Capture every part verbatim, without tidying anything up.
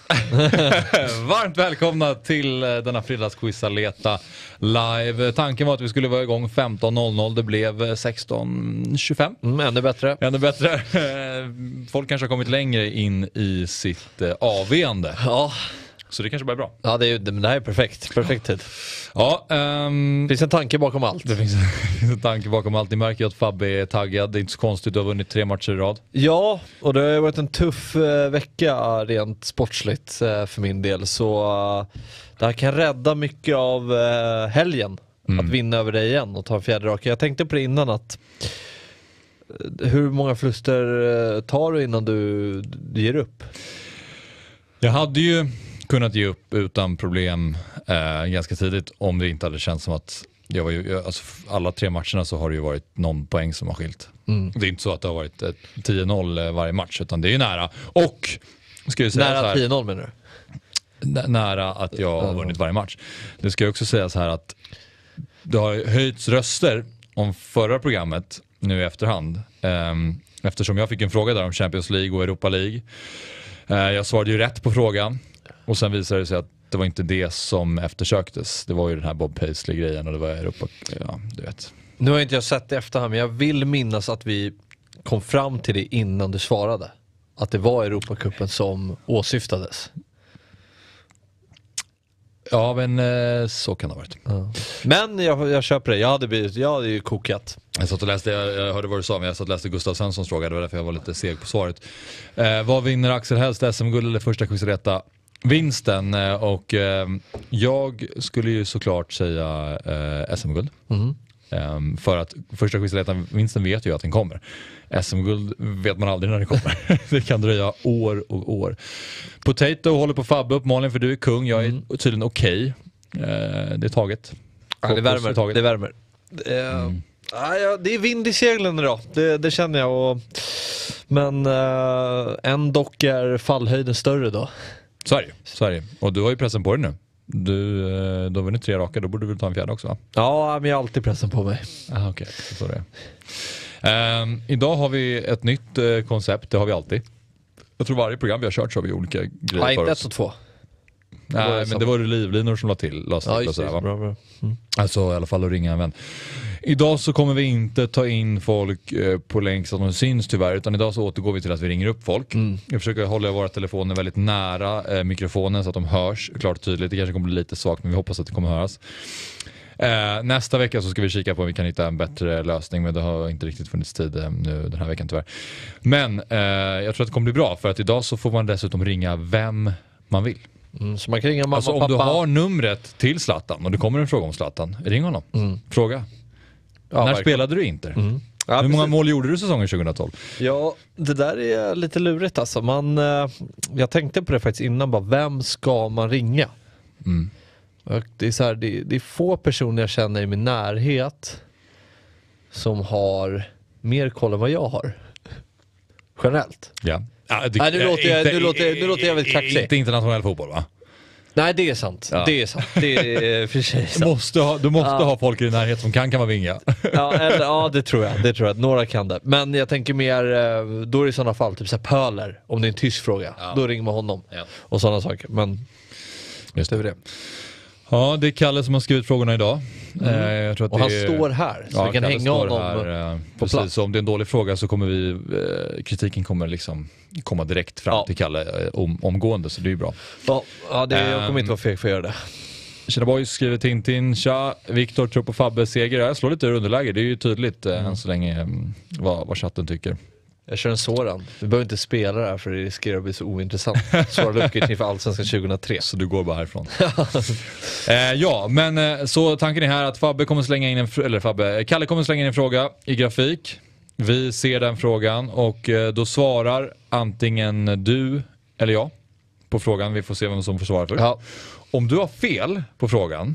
Varmt välkomna till denna fredagsquizaleta live. Tanken var att vi skulle vara igång femton noll noll. Det blev sexton tjugofem. Mm, ännu bättre. Ännu bättre. Folk kanske har kommit längre in i sitt avveende. Ja. Så det kanske blir bra. Ja, det, är, det, det här är perfekt. Perfekt tid. Ja, um, det finns en tanke bakom allt. Det finns en tanke bakom allt. Ni märker ju att Fabbe är taggad. Det är inte så konstigt. Du har vunnit tre matcher i rad. Ja, och det har varit en tuff eh, vecka rent sportsligt eh, för min del. Så eh, det här kan rädda mycket av eh, helgen. Mm. Att vinna över dig igen och ta en fjärde raka. Jag tänkte på det innan att eh, hur många förluster eh, tar du innan du, du ger upp? Jag hade ju kunnat ge upp utan problem eh, ganska tidigt om det inte hade känts som att jag var ju, alltså, alla tre matcherna så har det ju varit någon poäng som har skilt. Mm. Det är inte så att det har varit ett tio noll varje match, utan det är ju nära. Och ska jag säga nära så här, tio noll menar du? Nära att jag har vunnit varje match. Det ska jag också säga så här att det har höjts röster om förra programmet nu i efterhand. Eh, eftersom jag fick en fråga där om Champions League och Europa League. Eh, jag svarade ju rätt på frågan. Och sen visade det sig att det var inte det som eftersöktes. Det var ju den här Bob Paisley-grejen och det var Europa, ja, du vet. Nu har inte jag sett det efterhand, men jag vill minnas att vi kom fram till det innan du svarade. Att det var Europacupen som åsyftades. Ja, men så kan det ha varit. Ja. Men jag, jag köper det. Jag hade, blivit, jag hade ju kokat. Jag satt och läste, jag, jag hörde vad du sa, men jag satt och läste Gustav Svenssons fråga. Det var därför jag var lite seg på svaret. Eh, vad vinner Axel helst, S M-guld eller första quizreta? Vinsten, och eh, jag skulle ju såklart säga eh, S M-guld. Mm. Um, för att första quizletan, vinsten vet ju att den kommer. S M-guld vet man aldrig när det kommer. Det kan dröja år och år. Potato håller på Fabbe upp, Malin, för du är kung. Jag är mm. tydligen okej. Okay. Uh, det är taget. Ja, det värmer. Taget. Det värmer. Uh, mm. ja, det är vind i seglen idag. Det, det känner jag. Och, men uh, ändå är fallhöjden större då. Så är det, så är det. Och du har ju pressen på dig nu. Du, du har vunnit tre raka, då borde du väl ta en fjärde också, va? Ja, men jag har alltid pressen på mig. Ah, okej, okay. Så är det. Um, idag har vi ett nytt uh, koncept, det har vi alltid. Jag tror varje program vi har kört så har vi olika grejer ja, för inte oss. ett och två. Nej, men samma. Det var det livlinor som la till. La ja, just, sådär, va? Bra, bra. Mm. Alltså i alla fall att ringa en vän. Idag så kommer vi inte ta in folk eh, på länk så att de syns tyvärr, utan idag så återgår vi till att vi ringer upp folk. Mm. Jag försöker hålla våra telefoner väldigt nära eh, mikrofonen så att de hörs klart och tydligt. Det kanske kommer bli lite svagt, men vi hoppas att det kommer höras. Eh, nästa vecka så ska vi kika på om vi kan hitta en bättre lösning, men det har inte riktigt funnits tid eh, nu den här veckan tyvärr. Men eh, jag tror att det kommer bli bra, för att idag så får man dessutom ringa vem man vill. Mm, så man kan ringa mamma alltså, och pappa. Om du har numret till Zlatan och det kommer en fråga om Zlatan, ring honom. Mm. Fråga. Ja, när verkligen. Spelade du Inter? Mm. Ja, hur många precis. mål gjorde du säsongen tjugohundratolv? Ja, det där är lite lurigt alltså. Man, eh, jag tänkte på det faktiskt innan, bara, vem ska man ringa? Mm. Det, är så här, det, det är få personer jag känner i min närhet som har mer koll än vad jag har. Generellt. Ja. Ja, det, Nej, nu, låter jag, inte, nu, låter, nu låter jag väldigt kaxig. Inte internationell fotboll, va? Nej, det är sant. Ja. Det är sant. Det är för sig sant. Du måste ha, du måste ja. ha folk i din närhet som kan kan man vinga. Ja, eller, ja, det tror jag. Det tror jag. Några kan det. Men jag tänker mer, då är det i sådana fall typ så här Pöler, om det är en tysk fråga. Ja. Då ringer man honom. Ja. Och sådana saker. Men just det. det. Ja, det är Kalle som har skrivit frågorna idag. Mm. Eh, jag tror att och det han är... står här, så ja, vi kan Kalle hänga honom här, eh, på precis, så om det är en dålig fråga så kommer vi, eh, kritiken kommer liksom komma direkt fram ja. till Kalle eh, om, omgående, så det är ju bra. Ja, ja det, jag kommer inte vara feg för att göra det. Tjena boys, skriver Tintin. Tja, Viktor tror på Fabbe seger. Jag slår lite ur underläge, det är ju tydligt eh, mm. än så länge eh, vad, vad chatten tycker. Jag kör en sådan. Vi behöver inte spela det här för det riskerar att bli så ointressant. Svara luckigt inför Allsvenskan tjugohundratre. Så du går bara härifrån. eh, ja, men eh, så tanken är här att Fabbe kommer slänga in en fr- eller Fabbe, Kalle kommer slänga in en fråga i grafik. Vi ser den frågan och eh, då svarar antingen du eller jag på frågan. Vi får se vem som får svara först. Ja. Om du har fel på frågan,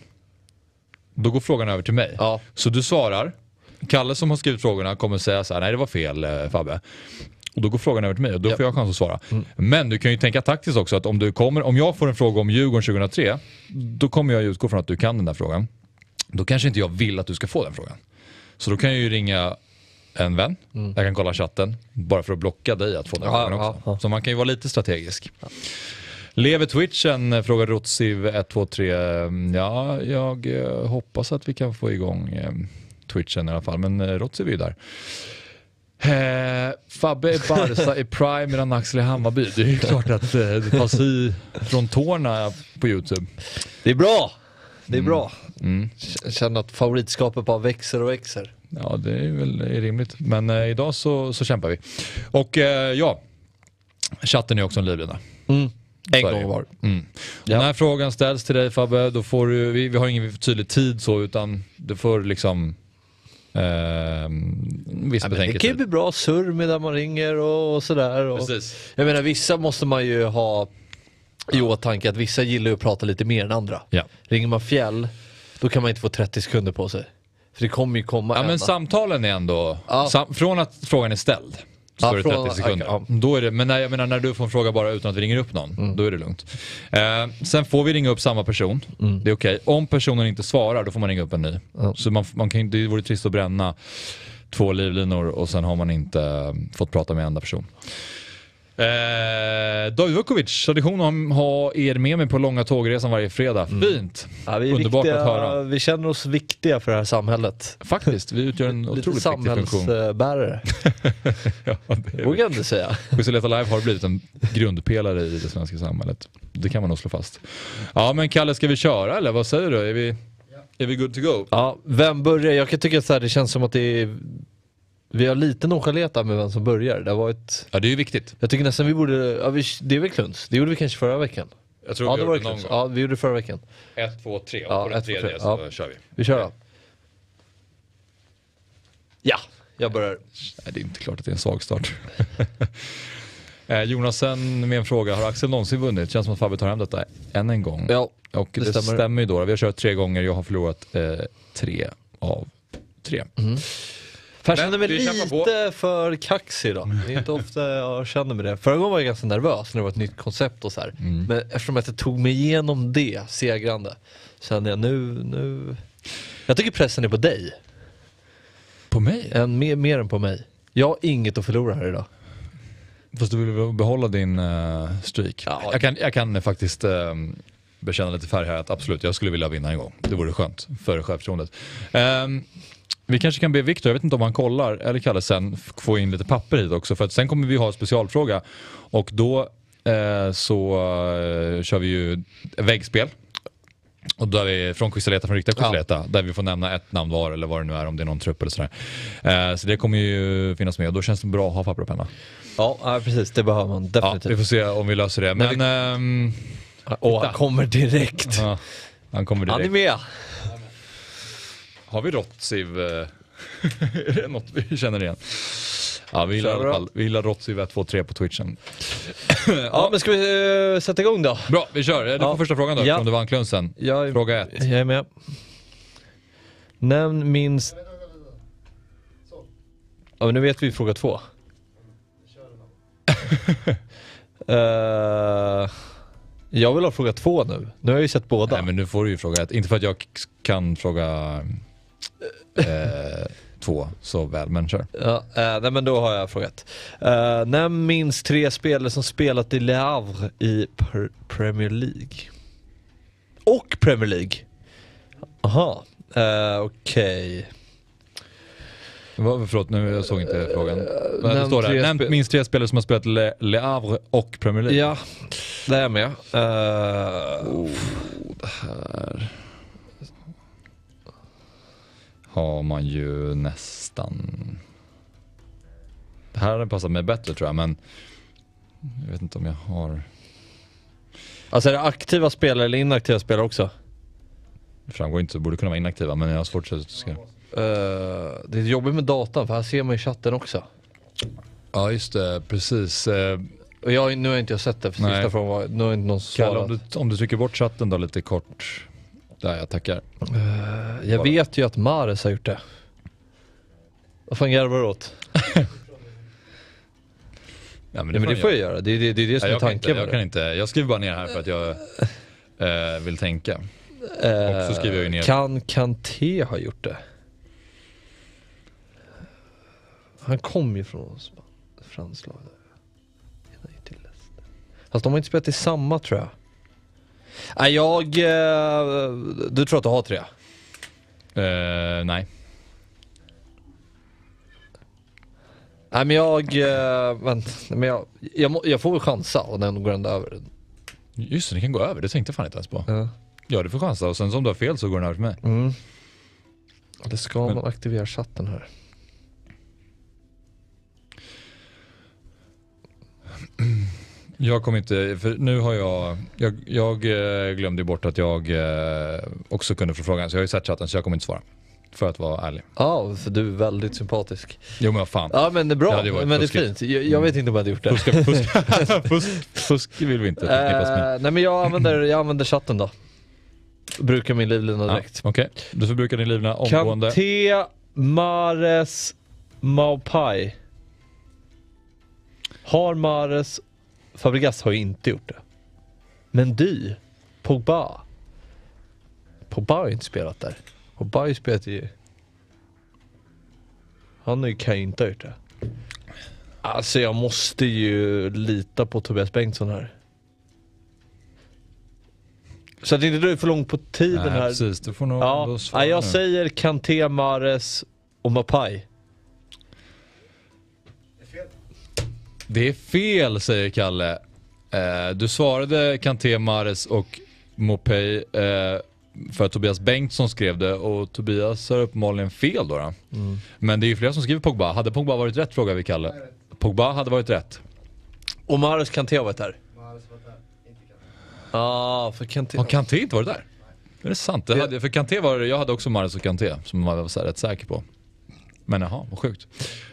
då går frågan över till mig. Ja. Så du svarar. Kalle som har skrivit frågorna kommer säga så här: nej, det var fel, Fabbe. Och då går frågan över till mig och då yep. får jag chans att svara. Mm. Men du kan ju tänka taktiskt också att om du kommer, om jag får en fråga om Djurgården tjugohundratre, då kommer jag utgå från att du kan den där frågan. Då kanske inte jag vill att du ska få den frågan. Så då kan jag ju ringa en vän. Mm. Jag kan kolla chatten bara för att blocka dig att få den ja, frågan också. Ja, ja. Så man kan ju vara lite strategisk. Ja. Lever Twitchen, frågar Rotsiv ett två tre. Ja, jag eh, hoppas att vi kan få igång eh, Twitchen i alla fall, men eh, Rotsiv är ju där. Eh, Fabbe är Barca i Prime medan Axel är Hammarby. Det är ju klart att eh, det tas i från tårna på YouTube. Det är bra! Det är Mm. bra. Mm. Känner att favoritskapet bara växer och växer. Ja, det är väl är rimligt. Men eh, idag så, så kämpar vi. Och eh, ja, chatten är också en livlina. Mm. En Så är det gång ju. var. Mm. Ja. När frågan ställs till dig, Fabbe, då får du, vi, vi har ingen tydlig tid så, utan du får liksom eh, viss Ja, men det kan ju betänketid. bli bra surr med där man ringer och, och sådär. Och, Precis. jag menar, vissa måste man ju ha i åtanke att vissa gillar ju att prata lite mer än andra. Ja. Ringer man fjäll, då kan man inte få trettio sekunder på sig. För det kommer ju komma Ja, en. men samtalen är ändå, Ja. sam, från att frågan är ställd så Ja, är det från- trettio sekunder. okej, Då är det, men när, jag menar, när du får en fråga bara utan att vi ringer upp någon, då är det lugnt. Eh, sen får vi ringa upp samma person, det är okej. Om personen inte svarar, då får man ringa upp en ny. Så man, man kan, det vore trist att bränna två livlinor och sen har man inte eh, fått prata med en enda person. Eh, David Vukovic, tradition att ha er med mig på långa tågresan varje fredag. Fint! Ja, vi, är Underbart viktiga, att höra. vi känner oss viktiga för det här samhället. Faktiskt, vi utgör en Lite otroligt viktig funktion. samhällsbärare, Ja, det är vågar jag inte säga. Quizaleta Live har blivit en grundpelare i det svenska samhället. Det kan man nog slå fast. Ja, men Kalle, ska vi köra eller vad säger du? Är vi, är vi good to go? Ja, vem börjar? Jag kan tycka att så här, det känns som att det är... Vi har lite nonchalerat med vem som börjar. Det har varit... Ja, det är ju viktigt. Jag tycker nästan vi borde... Ja, vi, det är väl Kluns. Det gjorde vi kanske förra veckan. Jag tror Ja, vi det var gjorde det någon Kluns. gång. Ja, vi gjorde det förra veckan. Ett, två, tre. Och Ja, på den ett, två, tredje tre. så Ja. kör vi. Vi kör då. Ja, jag börjar. Nej, det är inte klart att det är en svag start. eh, Jonasen med en fråga. Har Axel någonsin vunnit? Känns som att Fabbe tar hem detta än en gång. Ja, Och det, det stämmer. stämmer. ju då. Vi har kört tre gånger. Jag har förlorat eh, tre av tre. För jag känner mig vi kämpar på. lite för kaxig idag. Det är inte ofta jag känner mig det. Förra gången var jag ganska nervös när det var ett nytt koncept och så här. Mm. Men eftersom att jag tog mig igenom det segrande, känner jag nu, nu... Jag tycker pressen är på dig. På mig? Än, mer, mer än på mig. Jag har inget att förlora här idag. Fast du vill behålla din uh, streak. Ja. Jag, kan, jag kan faktiskt uh, bekänna lite färg här att absolut, jag skulle vilja vinna en gång. Det vore skönt för självförtroendet. Um, vi kanske kan be Victor, jag vet inte om han kollar, eller Kalle sen, få in lite papper hit också. För att sen kommer vi ha en specialfråga. Och då uh, så uh, kör vi ju väggspel. Och då är vi från Quizaleta, från riktiga Quizaleta, ja. Där vi får nämna ett namn var eller vad det nu är, om det är någon trupp eller sådär. Uh, så det kommer ju finnas med och då känns det bra att ha papper och penna. Ja, ja precis. Det behöver man Ja, definitivt. vi får se om vi löser det. Men, Men ehm, Åh, han kommer direkt. ja, han kommer Han är direkt. med. Har vi Rotsiv? eh, är det något vi känner igen? Ja, vi gillar i Kör alla bra. fall. Vi gillar Rotsiv ett två tre på Twitchen. Ja, men ska vi uh, sätta igång då? Bra, vi kör. Du får Ja. första frågan då, Ja. om du vann klunsen. Jag, är- Fråga ett. Jag är med. Nämn minst... Ja, men nu vet vi fråga två. uh, jag vill ha fråga två nu. Nu har jag ju sett båda. Nej, men nu får du ju fråga ett. Inte för att jag k- kan fråga eh, två så väl, men kör. Ja, uh, nej, men då har jag frågat. Uh, nämn minst tre spelare som spelat i Le Havre i pr- Premier League. Och Premier League. Aha, uh, okej. Vad, förlåt, nu jag såg inte frågan. Vad det nämn står där. tre Nämn spe- minst tre spelare som har spelat Le, Le Havre och Premier League. Ja, det är jag med. Uh, Här har man ju nästan... Det här hade passat mig bättre tror jag, men jag vet inte om jag har... Alltså är det aktiva spelare eller inaktiva spelare också? Det framgår inte, så det borde kunna vara inaktiva, men jag har svårt att se. Uh, det är jobbigt med datan för här ser man ju chatten också. Ja, just det, precis. Eh, Och jag, nu har inte jag sett det, för Nej. sista frågan var, nu har inte någon Kalle, svarat. om du, om du trycker bort chatten då lite kort. Där, jag tackar. Uh, jag vet ju att Mares har gjort det. Vad fan garvar du åt? Ja, men Det, men det fan får jag- jag göra, det är det, det, är det som Ja, är jag, kan inte, tanken jag med kan det. inte. Jag skriver bara ner här för att jag eh, vill tänka. Uh, och så skriver jag ju ner. Kan Kanté ha gjort det? Han kom ju från Sp- franskt lag. Fast de har inte spelat i samma, tror jag. Nej, jag... Eh, du tror att du har tre? Uh, nej. Nej, men jag... Eh, vänta, men jag, jag, må, jag får väl chansa och den går ändå över. Just det, det kan gå över. Det tänkte jag fan inte ens på. Ja. Ja, du får chansa. Och sen som du har fel så går den över för mig. Mm. Det ska Men- man aktivera chatten här. Jag kommer inte, för nu har jag, jag, jag eh, glömde bort att jag eh, också kunde få frågan, så jag har ju sett chatten så jag kommer inte svara. För att vara ärlig. Ja, för du är väldigt sympatisk. Jo men vad fan. Ja, men det är Det bra. hade ju varit Men det är fuskigt. fint. Jag, jag vet inte om jag hade gjort det. Fuska, fuska, fusk, fusk vill vi inte förknippas med. Eh, nej, men jag använder, jag använder chatten då. Brukar min livlina Ja, direkt. Okej, du förbrukar din livlina omgående. Kanté, Mahrez, Maupay. Har Mahrez... Fabregas har ju inte gjort det. Men Dy, Pogba. Pogba har ju inte spelat där. Pogba har ju spelat i... Han har ju kan ju inte ha gjort det. Alltså jag måste ju lita på Tobias Bengtsson här. Så att inte du är för långt på tiden Nej, här. precis. Du får nog Ja, ändå svara ja, jag nu. säger Kanté, Mahrez och Maupay. Det är fel, säger Kalle. Eh, du svarade Kanté, Mahrez och Maupay eh, för att Tobias Bengtsson skrev det, och Tobias har uppenbarligen fel då. då. Mm. Men det är ju flera som skriver Pogba. Hade Pogba varit rätt, frågar vi Kalle. Pogba hade varit rätt. Och Mahrez, Kanté har varit där. Ja, ah, för Kanté... Har Kanté inte varit där? Är det sant? Det hade, för Kanté var det, jag hade också Mahrez och Kanté som jag var så här rätt säker på. Men jaha, vad sjukt.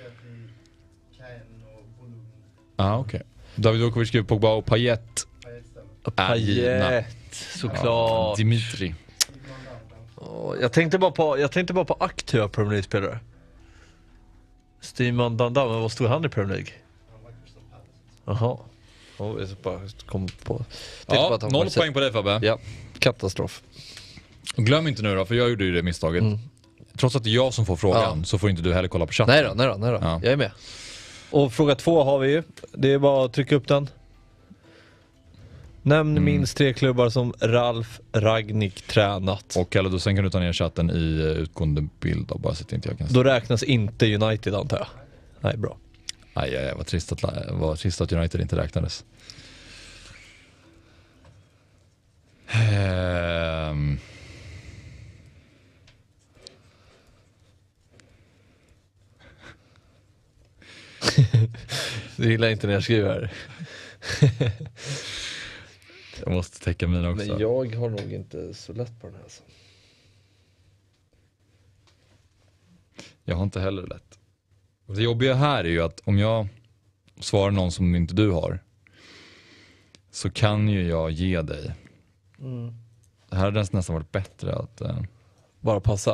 Ja, ah, okej. Okay. David Okovic skriver Pogba och Payet. Payet, såklart. Ja, Dimitri. Oh, jag tänkte bara på, jag tänkte bara på aktiva Premier League-spelare. Steeman Danda, men vad stod han i Premier League? Jaha. Oh, jag bara kom på. Ja, noll poäng på dig Fabbe. Ja, katastrof. Och glöm inte nu då, för jag gjorde ju det misstaget. Mm. Trots att det är jag som får frågan ja. så får inte du heller kolla på chatten. Nej då, nej då, nej då. Ja. Jag är med. Och fråga två har vi ju. Det är bara att trycka upp den. Nämn mm. minst tre klubbar som Ralf Rangnick tränat. Och eller då sen kan du ta ner chatten i utgående bild då, bara så att inte jag kan se. Då räknas inte United antar jag. Nej, bra. Aj, aj, aj vad trist att, vad trist att United inte räknades. Um. Du gillar inte när jag skriver. Jag måste täcka mina också. Men jag har nog inte så lätt på den här. Alltså. Jag har inte heller lätt. Och det jobbiga här är ju att om jag svarar någon som inte du har, så kan ju jag ge dig. Mm. Det här hade nästan varit bättre att... Uh... Bara passa.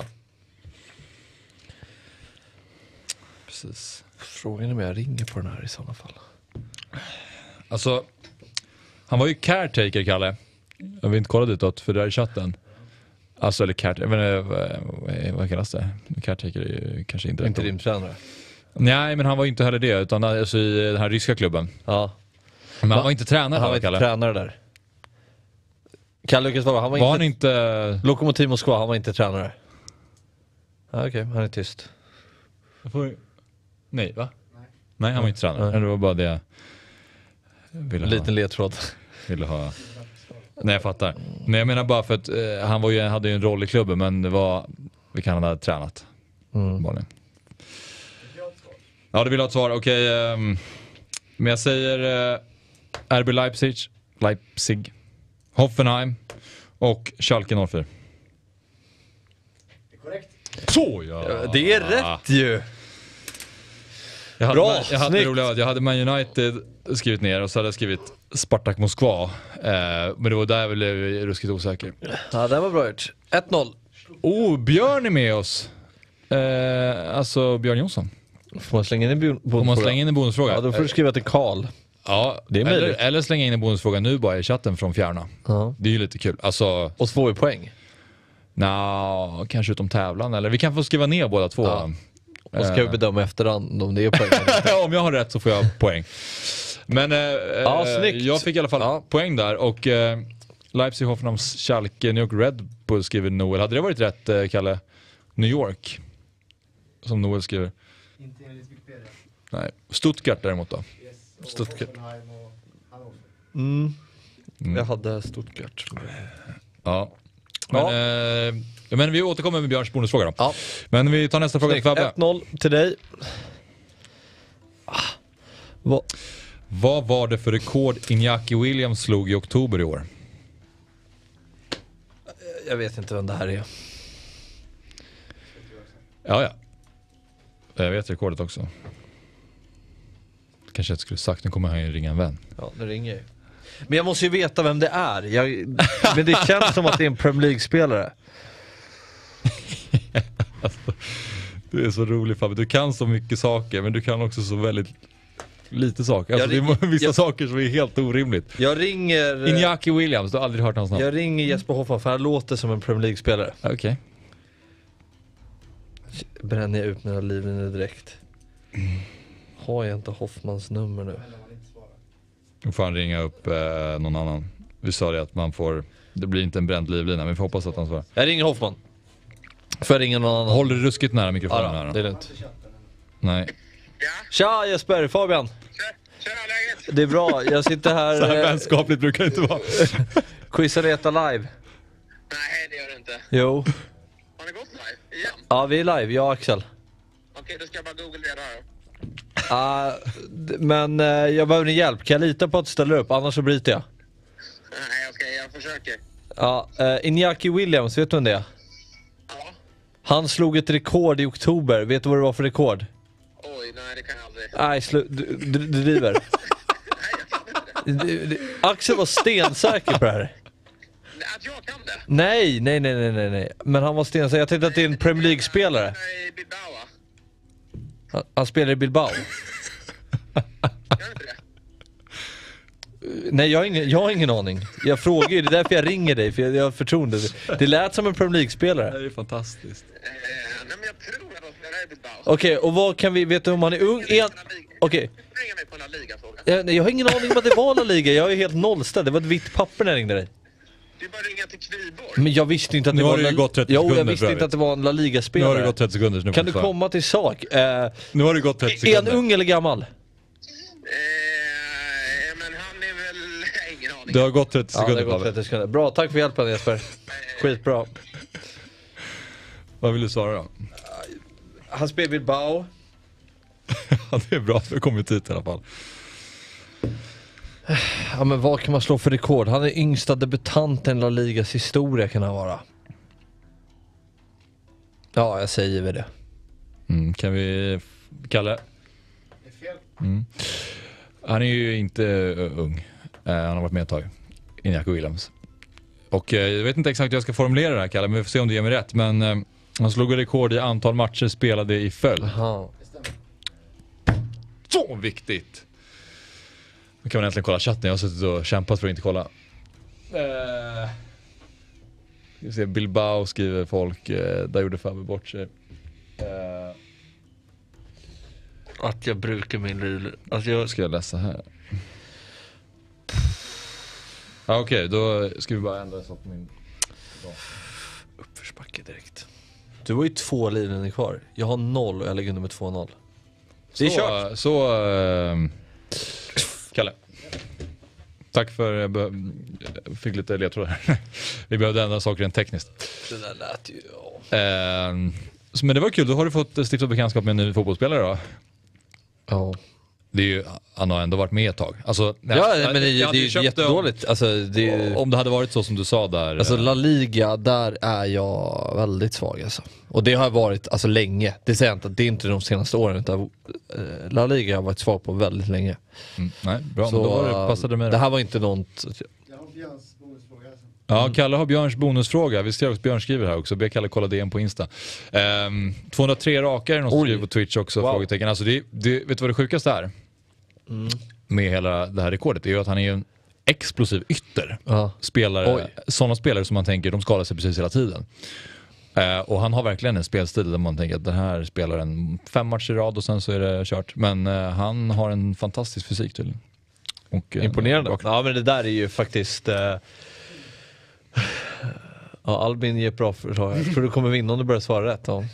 Precis. Frågan är om jag ringer på den här i sådana fall. Alltså, han var ju caretaker, Kalle. Jag vill inte kolla ditåt för det är i chatten. Alltså, eller caretaker, men vad, vad kallas det? Caretaker är ju kanske inte... Inte din tränare? Nej, men han var ju inte heller det, utan alltså i den här ryska klubben. Ja. Men han Va? var inte tränare. Han var inte Kalle. tränare där. Kalle Lukas var han var, var inte... han inte... Lokomotiv Moskva, han var inte tränare. Ja, okej, okay, han är tyst. Får... Nej, va? Nej. Nej, han var inte tränare. Nej. Det var bara det jag ville ha. Liten ledtråd. Ville ha... Nej, jag fattar. Men jag menar bara för att eh, han var ju, hade ju en roll i klubben, men det var... Vi kan ha tränat. Mm. Ja, det vill ha ett svar. Okej, okay, um, men jag säger uh, R B Leipzig, Leipzig, Hoffenheim och Schalke noll fyra. Det är korrekt. Så ja! Ja, det är rätt ju! Jag hade, Bra, man, jag hade roligt att jag hade Man United skrivit ner och så hade jag skrivit Spartak Moskva. Eh, men det var där jag blev ruskigt osäker. Ja, det var bra gjort. ett noll. Oh, Björn är med oss. Eh, alltså Björn Jonsson. Får man slänga in en bonusfråga? Får man slänga in en bonusfråga? Ja, då får du skriva till Karl. Ja, det är eller, eller slänga in en bonusfråga nu bara i chatten från Fjärna. Ja. Det är ju lite kul. Alltså, och så får vi poäng. Nja, kanske utom tävlan. Eller vi kan få skriva ner båda två. Ja. Och ska vi bedöma efterhand om det är poäng. Om jag har rätt så får jag poäng. Men eh, Ja, snyggt. jag fick i alla fall Ja. poäng där. Och eh, Leipzig, Hoffenheim, Schalke, New York Red Bull skriver Noel. Hade det varit rätt, eh, Kalle? New York, som Noel skriver. Inte enligt Wikipedia. Nej. Stuttgart däremot då. Yes. Och Stuttgart. Hoffenheim och Hannover. Mm. Mm. Jag hade Stuttgart. Ja. Men, Ja. eh, men vi återkommer med Björns bonusfråga då. Ja. Men vi tar nästa fråga till Fabbe. ett noll till dig. Ah. Vad? Vad var det för rekord Iñaki Williams slog i oktober i år? Jag vet inte vem det här är. Ja, ja. Jag vet rekordet också. Kanske jag skulle sagt, nu kommer han ju ringa en vän. Ja, det ringer ju. Men jag måste ju veta vem det är. Jag, men det känns som att det är en Premier League-spelare. Alltså, du är så rolig Fabbe. Du kan så mycket saker, men du kan också så väldigt lite saker. Alltså, Jag det är ring- vissa jag- saker som är helt orimligt. Jag ringer... Iñaki Williams, du har aldrig hört hans namn? Jag ringer Jesper Hoffman för han låter som en Premier League-spelare. Okej. Okay. Bränner jag ut mina livlinjer direkt. Har jag inte Hoffmans nummer nu? Men de har inte svarat. Nu får han ringa upp eh, någon annan. Vi sa det att man får... Det blir inte en bränd livlina, men vi får hoppas att han svarar. Jag ringer Hoffman. Får jag ringa någon annan? Håll dig ruskigt nära mikrofonen Ja, här då, då. det är lugnt. Nej. Ja, Tja Jesper, Fabian. tjena läget? Det är bra, jag sitter Så här här, eh, vänskapligt brukar det inte vara. Quizareta live. Nej, det gör det inte. Jo. Har ni gått live? Igen? Ja, vi är live, jag och Axel. Okej, då ska jag bara googla det här. Ah, d- men eh, jag behöver din hjälp, kan jag lita på att du ställer upp? Annars så bryter jag. Nej, jag ska, jag försöker. Ja, uh, Iñaki Williams, vet du vem det är? Ja. Han slog ett rekord i oktober, vet du vad det var för rekord? Oj, nej det kan jag aldrig. Nej, slu- du, du, du driver. Nej, jag kan inte det. Du- du- Axel var stensäker på det här. Nej, att jag kan det? Nej, nej, nej, nej, nej, nej. Men han var stensäker, jag tänkte att det är en Premier League-spelare. Nej, Bilbao, va? Han, han spelar i Bilbao. Gör inte det? Nej, jag har, ingen, jag har ingen aning. Jag frågar ju, det är därför jag ringer dig, för jag, jag har förtroende. Det lät som en Premier League-spelare. Det är fantastiskt. Eh, nej, men jag tror att de spelar i Bilbao. Okej, och vad kan vi, vet du om han är ung? Är han, okej. Ringa mig på en La Liga-fråga. Jag, jag har ingen aning om att det var La Liga, jag är helt nollställd. Det var ett vitt papper när jag ringde dig. Du bara ringa till Kviborg. Men jag visste inte att det Nu var har det ju La- gått trettio Jo, jag sekunder visste för inte att det var en La Nu har Liga-spelare. det gått trettio sekunder. Så nu Kan får du svara. komma till sak? Eh, Nu har det gått trettio är han sekunder. ung eller gammal? Eh, men han är väl... Ingen aning. Det har gått trettio Ja, det sekunder. har gått Fabbe. trettio sekunder. Bra, tack för hjälpen Jesper. Skitbra. Vad vill du svara då? Han spelar Bilbao. Ja, det är bra att vi har kommit hit i alla fall. Ja, men vad kan man slå för rekord? Han är yngsta debutanten i La Ligas historia, kan han vara. Ja, jag säger väl det. Mm, kan vi... Kalle? Det är fel. Mm. Han är ju inte uh, ung. Uh, han har varit med ett tag. Iñaki Williams. Och uh, jag vet inte exakt hur jag ska formulera det här, Kalle, men vi får se om du ger mig rätt. Men uh, han slog rekord i antal matcher spelade i följd. Jaha. Det stämmer. Så viktigt! Nu kan man äntligen kolla chatten. Jag har suttit och kämpat för att inte kolla. Uh, ska vi se, Bilbao skriver folk. Uh, där gjorde Fabbe bort sig. Uh, Att jag brukar min lul. Alltså jag... ska jag läsa här? Ja, okej, okay, då ska vi bara ändra så på min... Uppförsbacke direkt. Du har ju två linjer kvar. Jag har noll och jag ligger under med två noll. Det är så, kört. Så, uh, Kalle. Tack för jag be- fick lite ledtrådar. Vi behövde ändra saker rent tekniskt. Det där lät ju... Uh, så, men det var kul, då har du fått stifta bekantskap med en ny fotbollsspelare då? Ja. Det är ju, han har ändå varit med ett tag. Alltså, Ja, jag- men det, jag det hade är ju ju köpt jättedåligt. Alltså, det är, Om, om det hade varit så som du sa där. alltså eh, La Liga, där är jag väldigt svag alltså. Och det har jag varit alltså länge. Det säger jag inte, det är inte de senaste åren, utan eh, La Liga har jag varit svag på väldigt länge. mm, nej, bra, Så men då var det, passade med det det. här var inte något... Jag har Björns bonusfråga. Alltså. Ja, Kalle har Björns bonusfråga. Vi ser också Björn skriver här också. Be Kalle kolla det igen på Insta. Um, tvåhundratre raka är det någon som Oj. skriver på Twitch också. Wow. Frågetecken. Alltså det, det, vet du vad det sjukaste är? Mm. Med hela det här rekordet? Det är ju att han är ju en explosiv ytter. Ja. Spelare, Oj. sådana spelare som man tänker, de skadar sig precis hela tiden. Uh, och han har verkligen en spelstil där man tänker att den här spelar en fem matcher i rad och sen så är det kört. Men uh, han har en fantastisk fysik tydligen. Och, eh, Imponerande. bak- Ja, men det där är ju faktiskt... Eh... Ja, Albin ger ett bra försvar. Jag tror du kommer vinna om du börjar svara rätt. Ja.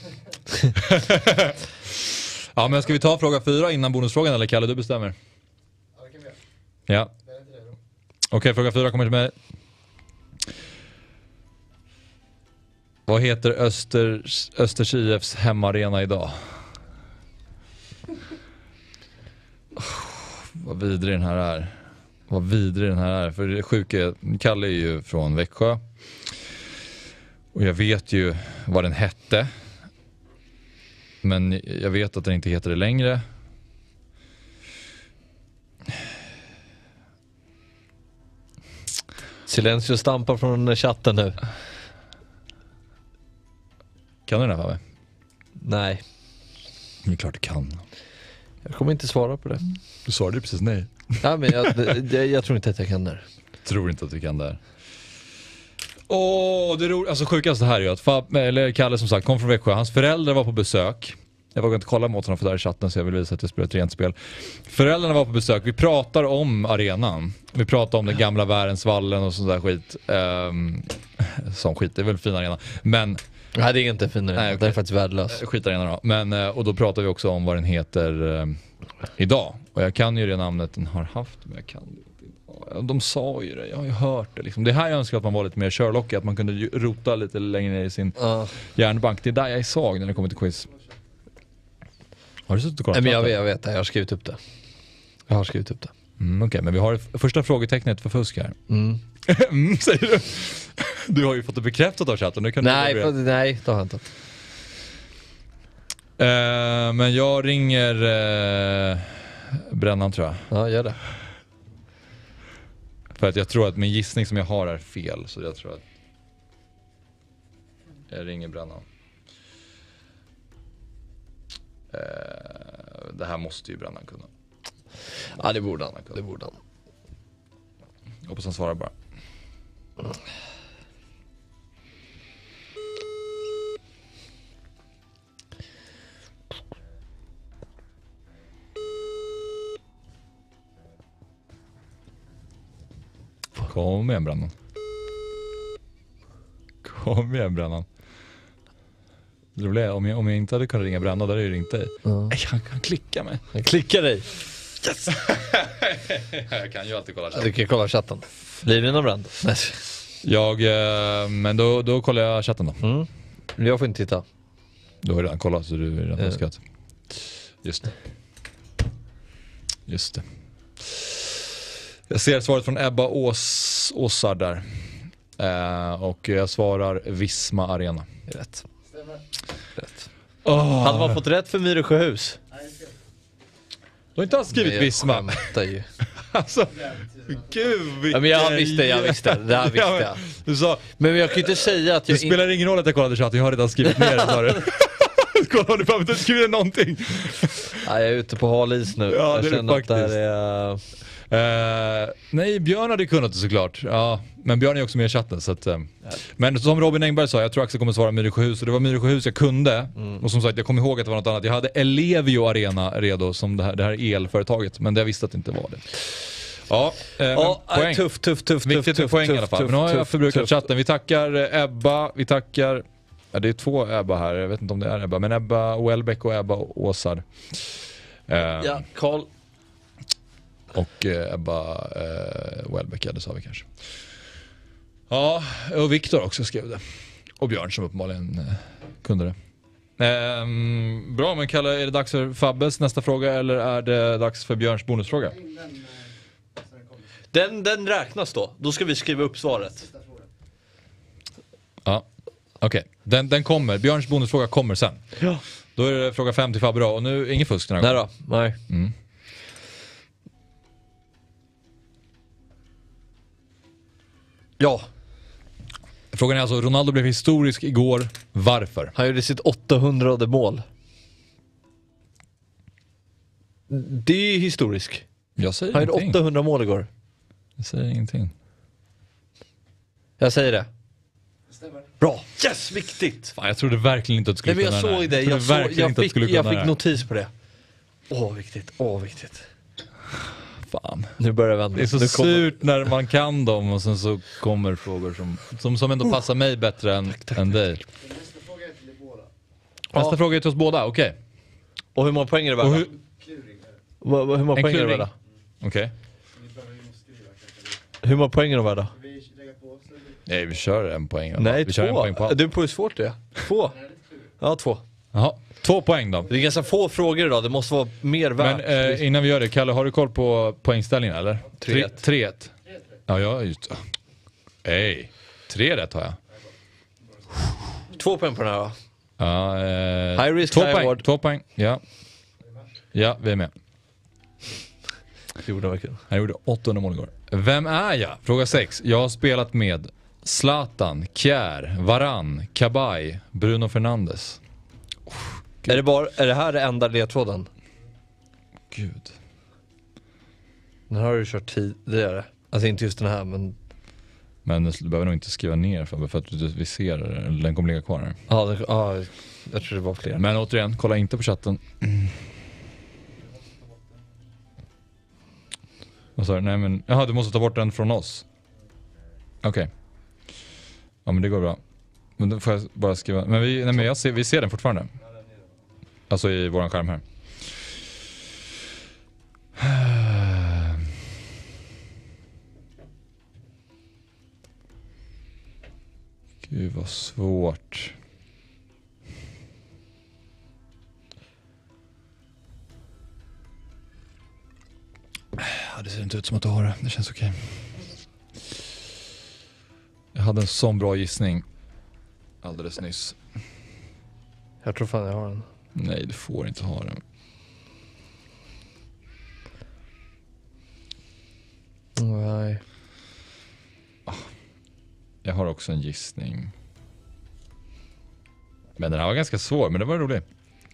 Ja, men ska vi ta fråga fyra innan bonusfrågan eller Kalle, du bestämmer? Ja, det kan vi göra. Ja. Det är inte det då. Okej, okay, fråga fyra kommer till mig. Vad heter Östers, Östers I F:s hemmaarena idag? Oh, vad vidrig den här är. Vad vidrig den här är. För det sjuka är, Kalle är ju från Växjö. Och jag vet ju vad den hette. Men jag vet att den inte heter det längre. Silencio stampar från chatten nu. Kan du den här, Fabbe? Nej, Det är klart du kan. jag kommer inte svara på det. Du svarade ju precis nej. Ja, men jag, det, jag tror inte att jag kan det. Tror inte att du kan det här. Åh, det ro... alltså sjukaste här är ju att Fab, eller Kalle som sagt kom från Växjö. Hans föräldrar var på besök. Jag vågar inte kolla mot honom för där i chatten så jag vill visa att jag spelar ett rent spel. Föräldrarna var på besök. Vi pratar om arenan. Vi pratar om den gamla Värensvallen och sånt där skit. Um, sån skit, det är väl en fin arena. Men Nej, det är inte finare. Nej, Den okej. är faktiskt värdelös. skitarena då. Men, eh, och då pratar vi också om vad den heter eh, idag. Och jag kan ju det namnet den har haft, men jag kan det inte. De sa ju det, jag har ju hört det liksom. Det här jag önskar att man var lite mer Sherlock, att man kunde ju rota lite längre ner i sin Ja. järnbank. Det är där jag är svag när det kommer till quiz. Har du suttit och kollat? Nej, men jag det? vet, jag vet det. Jag har skrivit upp det. Jag har skrivit upp det. Mm, Okej, okay, men vi har det första frågetecknet för fusk här. Mm. mm, säger du? Du har ju fått det bekräftat av chatten. Nu kan Nej, du för, nej, det har jag inte. Uh, men jag ringer uh, Brännan tror jag. Ja, gör det. För att jag tror att min gissning som jag har är fel. Så jag tror att jag ringer Brännan. Uh, det här måste ju Brännan kunna. Ja, det borde han. Det borde han. Hoppas han svarar bara. Kom igen Brännan. Kom igen Brännan. Det roliga är, om jag, om jag inte hade kunnat ringa Brännan, då hade jag ju ringt dig. Ja. Nej, han kan klicka mig. Jag klickar dig. Yes! Jag kan ju alltid kolla chatten. Du kan kolla chatten. Blir det någon brand? Nej. Jag, eh, men då, då kollar jag chatten då. Mm. Jag får inte titta. Du har ju redan kollat så du är redan Ja. önskat. Just det. Just det. Jag ser svaret från Ebba Ås, Åsar där. Eh, och jag svarar Visma Arena. Rätt. Stämmer. Rätt. Oh. Hade man fått rätt för Myresjöhus? Nej, det är fel. Du har inte alls skrivit Nej, jag Visma. skämtar ju. Alltså, gud vilken... Ja, men jag visste, jag visste. Det här visste Ja, jag. men, du sa, Men jag kan ju inte säga att det jag... spelar ingen roll att jag kollade chatten, jag har redan skrivit ner det, sa du. Kolla om du fan inte skrivit någonting. Nej, jag är ute på hal is nu. Ja, jag det är känner det att det här är... Uh, nej, Björn hade kunnat det såklart. Ja, men Björn är också med i chatten så att, uh. Men som Robin Engberg sa, jag tror Axel kommer svara Myresjöhus. Och det var Myresjöhus jag kunde. Mm. Och som sagt, jag kommer ihåg att det var något annat. Jag hade Ellevio Arena redo som det här, det här elföretaget. Men jag visste att det inte var det. Ja, uh, Ja, men poäng. tuff, tuff, tuff, Viktigt tuff, med poäng tuff, i alla fall. tuff, Men nu har jag tuff, förbrukat tuff. chatten. Vi tackar Ebba, vi tackar... Ja, det är två Ebba här, jag vet inte om det är Ebba. Men Ebba Wellbeck och Ebba Åsar. Uh, Ja, Carl. Och eh, Ebba eh, Wellbeck, ja, det sa vi kanske. Ja, och Viktor också skrev det. Och Björn som uppenbarligen eh, kunde det. Ehm, bra, men Kalle, är det dags för Fabbes nästa fråga eller är det dags för Björns bonusfråga? Ta in den, eh, så den kommer. Den, den räknas då. Då ska vi skriva upp svaret. Sista frågan. Ja, okej. Okay. Den, den kommer. Björns bonusfråga kommer sen. Ja. Då är det fråga fem till Fabbe då. Och nu, ingen fusk den här Nej gången. då, nej. Mm. Ja, Frågan är alltså, Ronaldo blev historisk igår. Varför? han gjorde sitt åttahundrade mål. Det är ju historisk. Jag säger Han gjorde ingenting. åttahundra mål igår. Jag säger ingenting. Jag säger det. Det stämmer. Bra. Yes, viktigt. Fan, jag trodde verkligen inte att du skulle Nej, men jag kunna såg den här. det. trodde Jag, såg, verkligen jag inte att du fick, skulle jag kunna fick den här. notis på det. Åh, viktigt. Åh, viktigt. Fan. Nu börjar det vända. Det är så nu kommer... surt när man kan dem och sen så kommer frågor som, som, som ändå passar mig bättre än, tack, tack, än dig. Nästa fråga är till er båda. Nästa ja. fråga är till oss båda, okej. Okay. Och hur många poäng är det värda? Hur... Va, va, hur många poäng är det värda? Okej. Okay. Hur många poäng är det värda? Nej, vi kör en poäng. Nej, vi två. Kör en poäng på. Du på hur svårt det är. Två. Ja, två. Jaha, två poäng då. Det är ganska få frågor idag, det måste vara mer värt. Men eh, innan vi gör det, Kalle, har du koll på poängställningen eller? tre ett. tre ett. Ja, ja, just det. Ej, tre rätt har jag. Två poäng på den här då. Ja, eh, High risk, två high poäng. reward. Två poäng, ja. Ja, vi är med. Det gjorde verkligen. Han gjorde åttahundra mål igår. Vem är jag? Fråga sex. Jag har spelat med Zlatan, Kjär, Varan, Kabay, Bruno Fernandes. Oh, är, det bara, är det här det enda ledtråden? Gud. Den har du kört tidigare. Alltså inte just den här, men... Men du behöver nog inte skriva ner för, för att vi ser det. Den kommer ligga kvar här. Ja, det, ja, jag tror det var fler. Men återigen, kolla inte på chatten. Mm. Vad sa du? Nej men, jaha, du måste ta bort den från oss. Okej. Okay. Ja men det går bra. Men då får jag bara skriva. Men vi, nej, men jag ser, vi ser den fortfarande. Alltså i våran skärm här. Gud vad svårt. Ja, det ser inte ut som att du har det. Det känns okej. Okay. Jag hade en sån bra gissning alldeles nyss. Jag tror fan jag har den. Nej, du får inte ha den. Nej. Jag har också en gissning. Men den här var ganska svår, men det var roligt.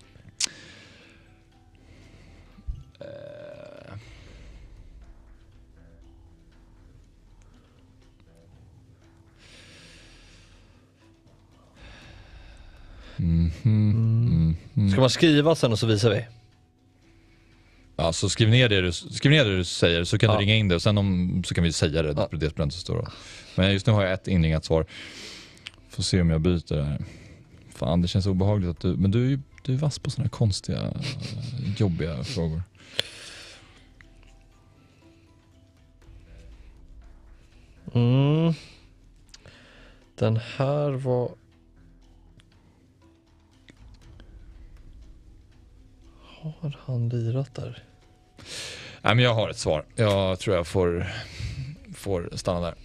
Mm-hmm. Mm-hmm. Ska man skriva sen och så visar vi? Ja, så skriv ner det du, skriv ner det du säger så kan ja. du ringa in det och sen om, så kan vi säga det. Ja. Det det står då. Men just nu har jag ett inringat svar. Får se om jag byter det här. Fan, det känns obehagligt att du... Men du är ju du är vass på såna här konstiga, jobbiga frågor. Mm. Den här var... Har han lirat där? Nej, men jag har ett svar. Jag tror jag får, får stanna där.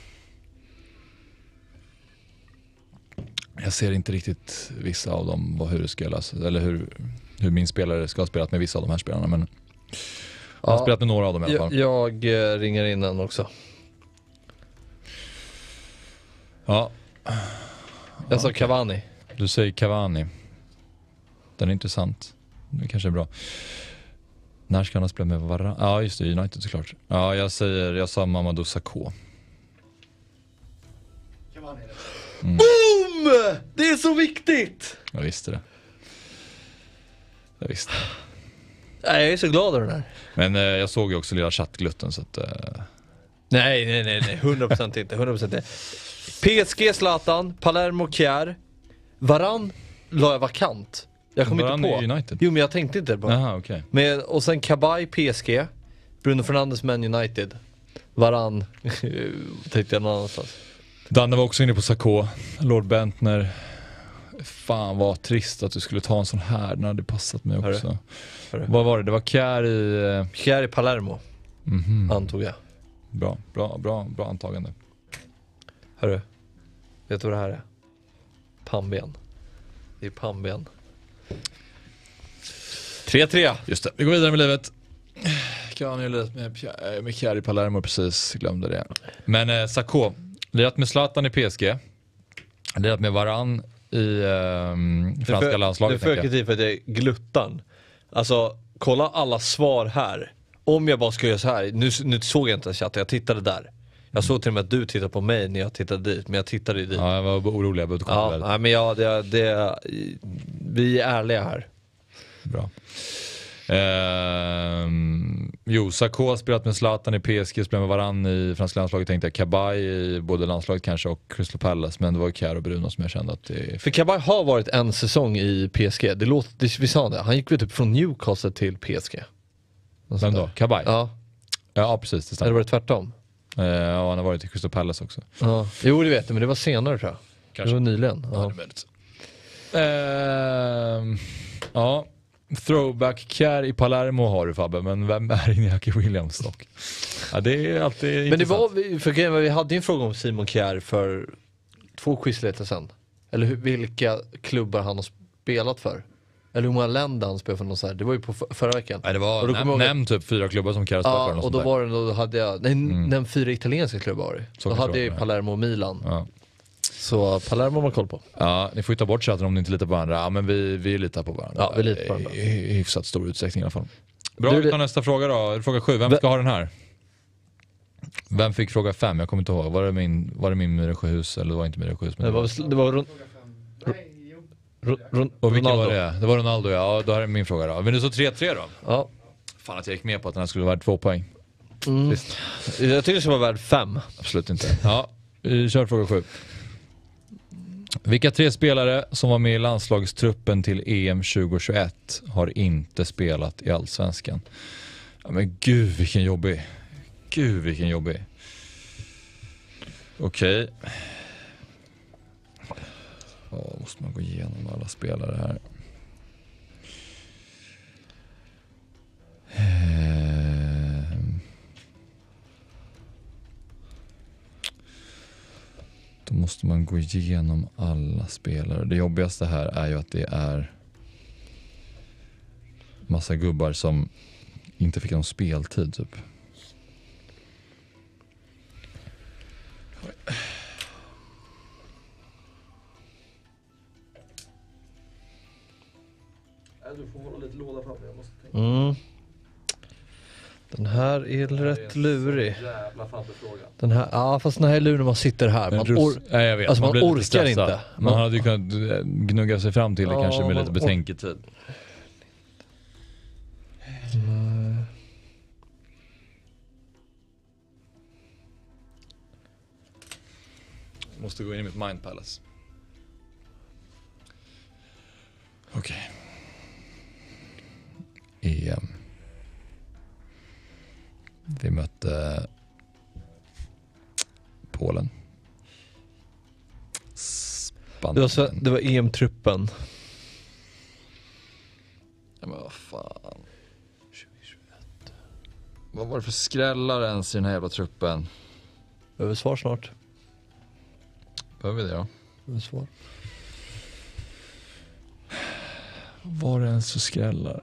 Jag ser inte riktigt vissa av dem, vad, hur det spelas. Eller hur, hur min spelare ska ha spelat med vissa av de här spelarna. Men jag har ja, spelat med några av dem i alla fall. Jag, jag ringer in den också. Ja. Jag sa Cavani. Du säger Cavani. Den är intressant. Det kanske är bra. När ska han ha spelat med Varan? Ja, just det, United såklart. Ja, jag säger, jag sa Mamadou Sakho. Mm. Boom! Det är så viktigt! Jag visste det. Jag visste. Nej, jag är så glad över den här. Men eh, jag såg ju också lilla chattglutten så att... Eh... Nej, nej, nej, nej. hundra procent inte. hundra procent inte. P S G Zlatan, Palermo Kjär. Varan la jag vakant. Jag kom inte på. United. Jo, men jag tänkte inte på. Aha, okay. Men, och sen Kabay P S G. Bruno Fernandes Man United. Varan tänkte jag någon annanstans. Danne var också inne på Sakho. Lord Bentner. Fan vad trist att du skulle ta en sån här. Den hade passat mig också. Hörru. Hörru. Vad var det? Det var Kjär i... Kjär i Palermo. Mm-hmm. Antog jag. Bra, bra, bra, bra antagande. Hörru. Vet du vad det här är? Pannben. Det är pannben. tre tre. Just det, vi går vidare med livet. Kan ju lite med, med Kjär i Palermo, precis, glömde det. Men eh, Sakho, lirat med Zlatan i P S G. Lirat med Varan i eh, franska för, landslaget. Det är för kritik för att jag är gluttan. Alltså, kolla alla svar här. Om jag bara ska göra så här. Nu, nu såg jag inte chatten, jag tittade där. Jag såg till och med att du tittade på mig när jag tittade dit. Men jag tittade dit. Ja, jag var orolig. Jag behövde ja, nej, men ja, det, det, vi är ärliga här. Bra. Ehm, Jo, Sarko har spelat med Zlatan i P S G, spelat med Varane i franska landslaget, tänkte jag. Kabay i både landslaget kanske och Crystal Palace, men det var Kjær och Bruno som jag kände att det... För Kabay har varit en säsong i P S G. Det låter, det, vi sa det. Han gick väl typ från Newcastle till P S G. Vem då? Kabay? Ja. Ja, precis. Det Eller var det tvärtom? Uh, ja, han har varit i Crystal Palace också. Ja. Jo, det vet jag, men det var senare tror jag. Kanske. Det var nyligen. Ja, det är möjligt. Uh, ja, throwback Kjær i Palermo har du, Fabbe, men vem är Iñaki Williams dock? Ja, det är alltid men det var, vi, för vi hade ju en fråga om Simon Kjær för två quizletar sedan. Eller hur, vilka klubbar han har spelat för. Eller hur många länder han spelar för någon så här. Det var ju på för, förra veckan. Nej, det var näm, näm typ fyra klubbar som Kjær spelade ja, för. och då där. var det, då hade jag, nej, Mm. nämn fyra italienska klubbar var det. Så Då kan hade det jag ju vara, Palermo och Milan. Ja. Så Palermo har man koll på. Ja, ni får ju ta bort chatten om ni inte litar på varandra. Ja, men vi, vi litar på varandra. Ja, vi litar på varandra. I, i hyfsat stor utsträckning i alla fall. Bra, Du, vi tar nästa fråga då. Fråga sju, vem ska ha den här? Vem fick fråga fem? Jag kommer inte ihåg. Var det min, var det min Myresjöhus eller var det inte Myresjöhus? Det var, det var runt... Nej, jo. Ron, Ron, Och vilken Ronaldo. var det? Det var Ronaldo, ja. Ja, då här är min fråga då. Men det så tre tre då? Ja. Fan att jag gick med på att den här skulle vara värd två poäng. Mm. Visst. Jag tycker det ska vara värd fem. Absolut inte. Ja, vi kör fråga sju. Vilka tre spelare som var med i landslagstruppen till E M tjugohundratjugoett har inte spelat i Allsvenskan? Ja, men gud vilken jobbig. Gud vilken jobbig. Okej. Ja, måste man gå igenom alla spelare här. Ehm. Då måste man gå igenom alla spelare. Det jobbigaste här är ju att det är massa gubbar som inte fick någon speltid typ. Du får hålla lite låda fram, jag måste tänka. Mm. Den här är rätt lurig. Jävla Fabbe-fråga. Den här, ja fast den här är lurig när man sitter här. Man, or- Nej, jag vet. alltså man, blir lite orkar stressad. inte. Man Man, hade ju kunnat gnugga sig fram till det Ja, kanske med man lite or- betänketid. mm. Måste gå in i mitt Mind Palace. Okej. E M. Vi mötte Polen. Spanien. det, var så, det var E M-truppen. Ja, men vad fan. tjugohundratjugoett. Vad var det för skrällar ens i den här jävla truppen? Behöver svar snart. Behöver vi det då? Behöver svar. Var det ens för skrällar?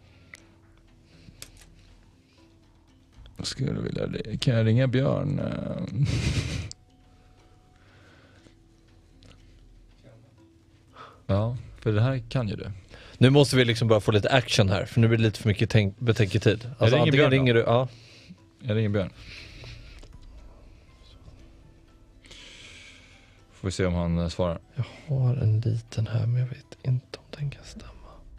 Jag skulle vilja... Kan jag ringa Björn? Ja, för det här kan ju det. Nu måste vi liksom bara få lite action här, för nu blir det lite för mycket tänk- betänketid. Alltså ringer antingen Björn då. ringer du, ja. Jag ringer Björn. Får vi se om han eh, svarar. Jag har en liten här, men jag vet inte om den kan stämma.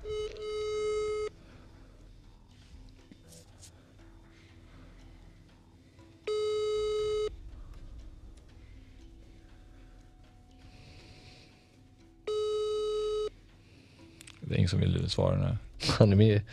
Det är ingen som vill svara nu. Han är med.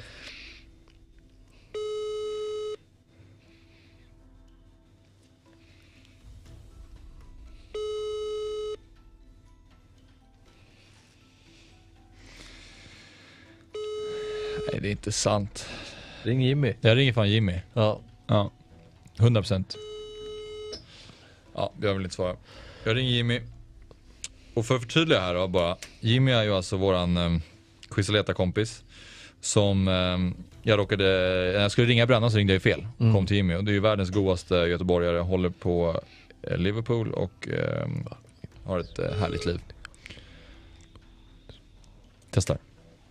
Nej, det är inte sant. Ring Jimmy. Jag ringer fan Jimmy. Ja. Ja, hundra procent. Ja, jag vill inte svara. Jag ringer Jimmy. Och för att förtydliga här då bara. Jimmy är ju alltså våran um, Quizaleta-kompis. Som um, jag råkade... När jag skulle ringa Bränna så ringde jag fel. Mm. Kom till Jimmy. Och det är ju världens godaste göteborgare. Håller på eh, Liverpool och um, har ett uh, härligt liv. Testar.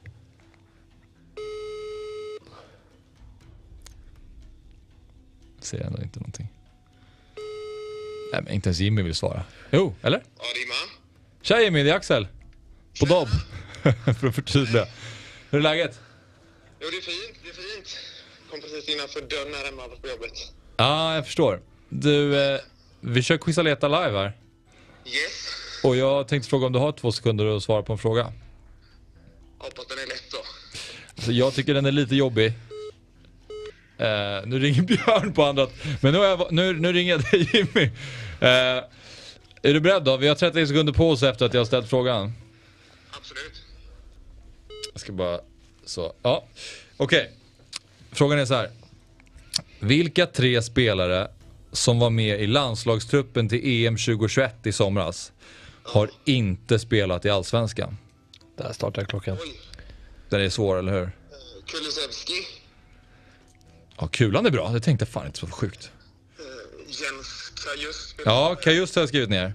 Ser ändå inte någonting. Nej, men inte ens Jimmy vill svara. Jo, eller? Ja, det är man. Tja Jimmy, det är Axel. På Dobb. För att förtydliga. Hur är läget? Jo, det är fint, det är fint. kom precis innanför dörren här hemma på jobbet. Ja, ah, jag förstår. Du, eh, vi kör Quizaleta live här. Yes. Och jag tänkte fråga om du har två sekunder att svara på en fråga. Hoppas den är lätt då. Så jag tycker den är lite jobbig. Eh, nu ringer Björn på andra. Men nu, har jag, nu, nu ringer jag dig, Jimmy. Eh, är du beredd då? Vi har trettio sekunder på oss efter att jag har ställt frågan. Absolut. Jag ska bara... Så, ja. Okej. Okay. Frågan är så här. Vilka tre spelare som var med i landslagstruppen till E M tjugohundratjugoett i somras har inte spelat i Allsvenskan? Där startar klockan. Oj. Den är svår, eller hur? Uh, Kulusevski. Ja, kulan är bra. Det tänkte jag fan inte så sjukt. Uh, Jens Kajus. Ja, Kajust har jag skrivit ner.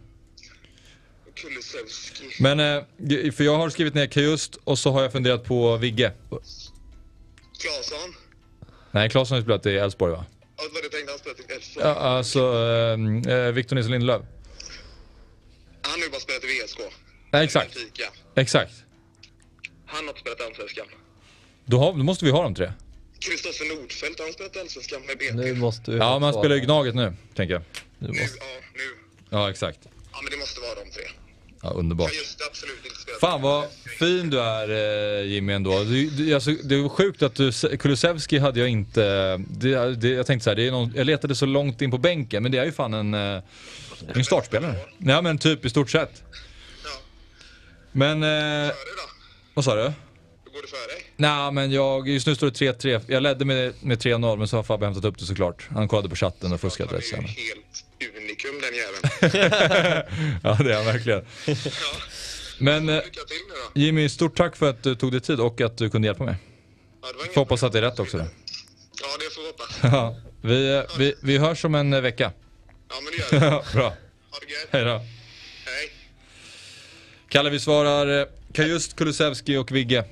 Kulusevski. Men, eh, för jag har skrivit ner Kajust och så har jag funderat på Vigge. Claesson. Nej, Claesson har spelat i Elfsborg, va? Ja, vad du tänkte han spelat i Elfsborg. Ja, alltså eh, Victor Nilsson Lindelöf. Han har ju bara spelat i V S K. Nej, exakt. Benfica. Exakt. Han har inte spelat i Allsvenskan. Då, har, då måste vi ha de tre. Kristoffer Nordfeldt har han spelat i Allsvenskan med B P. Nu måste vi Ja, man svara. spelar ju Gnaget nu, tänker jag. Nu Nu, måste... ja, nu. Ja, exakt. Ja, men det måste vara de tre. Ja, underbart. Ja, just det, absolut inte spelat. Fan vad fin du är, eh, Jimmy, ändå. Du, du, alltså, det var sjukt att du... Kulusevski hade jag inte... Det, det, jag tänkte så här, det är någon, jag letade så långt in på bänken, men det är ju fan en, eh, en startspelare. Ja, men typ i stort sett. Ja. Men... Eh, Före då? vad sa du? Hur går det för dig? Nej, men jag, just nu står det tre tre. Jag ledde med, med tre noll, men så har Fabbe hämtat upp det såklart. Han kollade på chatten och fuskat Han rätt sen. är ju helt unikum den jäveln. Ja, det är han verkligen. Ja. Men eh, Lycka till nu då. Jimmy, stort tack för att du tog dig tid och att du kunde hjälpa mig. Ja, det var inget Får hoppas problem. att det är rätt också då. Ja, det får vi hoppas. Ja, vi, eh, vi, vi hörs om en eh, vecka. Ja, men det gör vi. Bra, Ha det gött. hej då. Hej. Kalle, vi svarar eh, Kajust, Kulusevski och Vigge.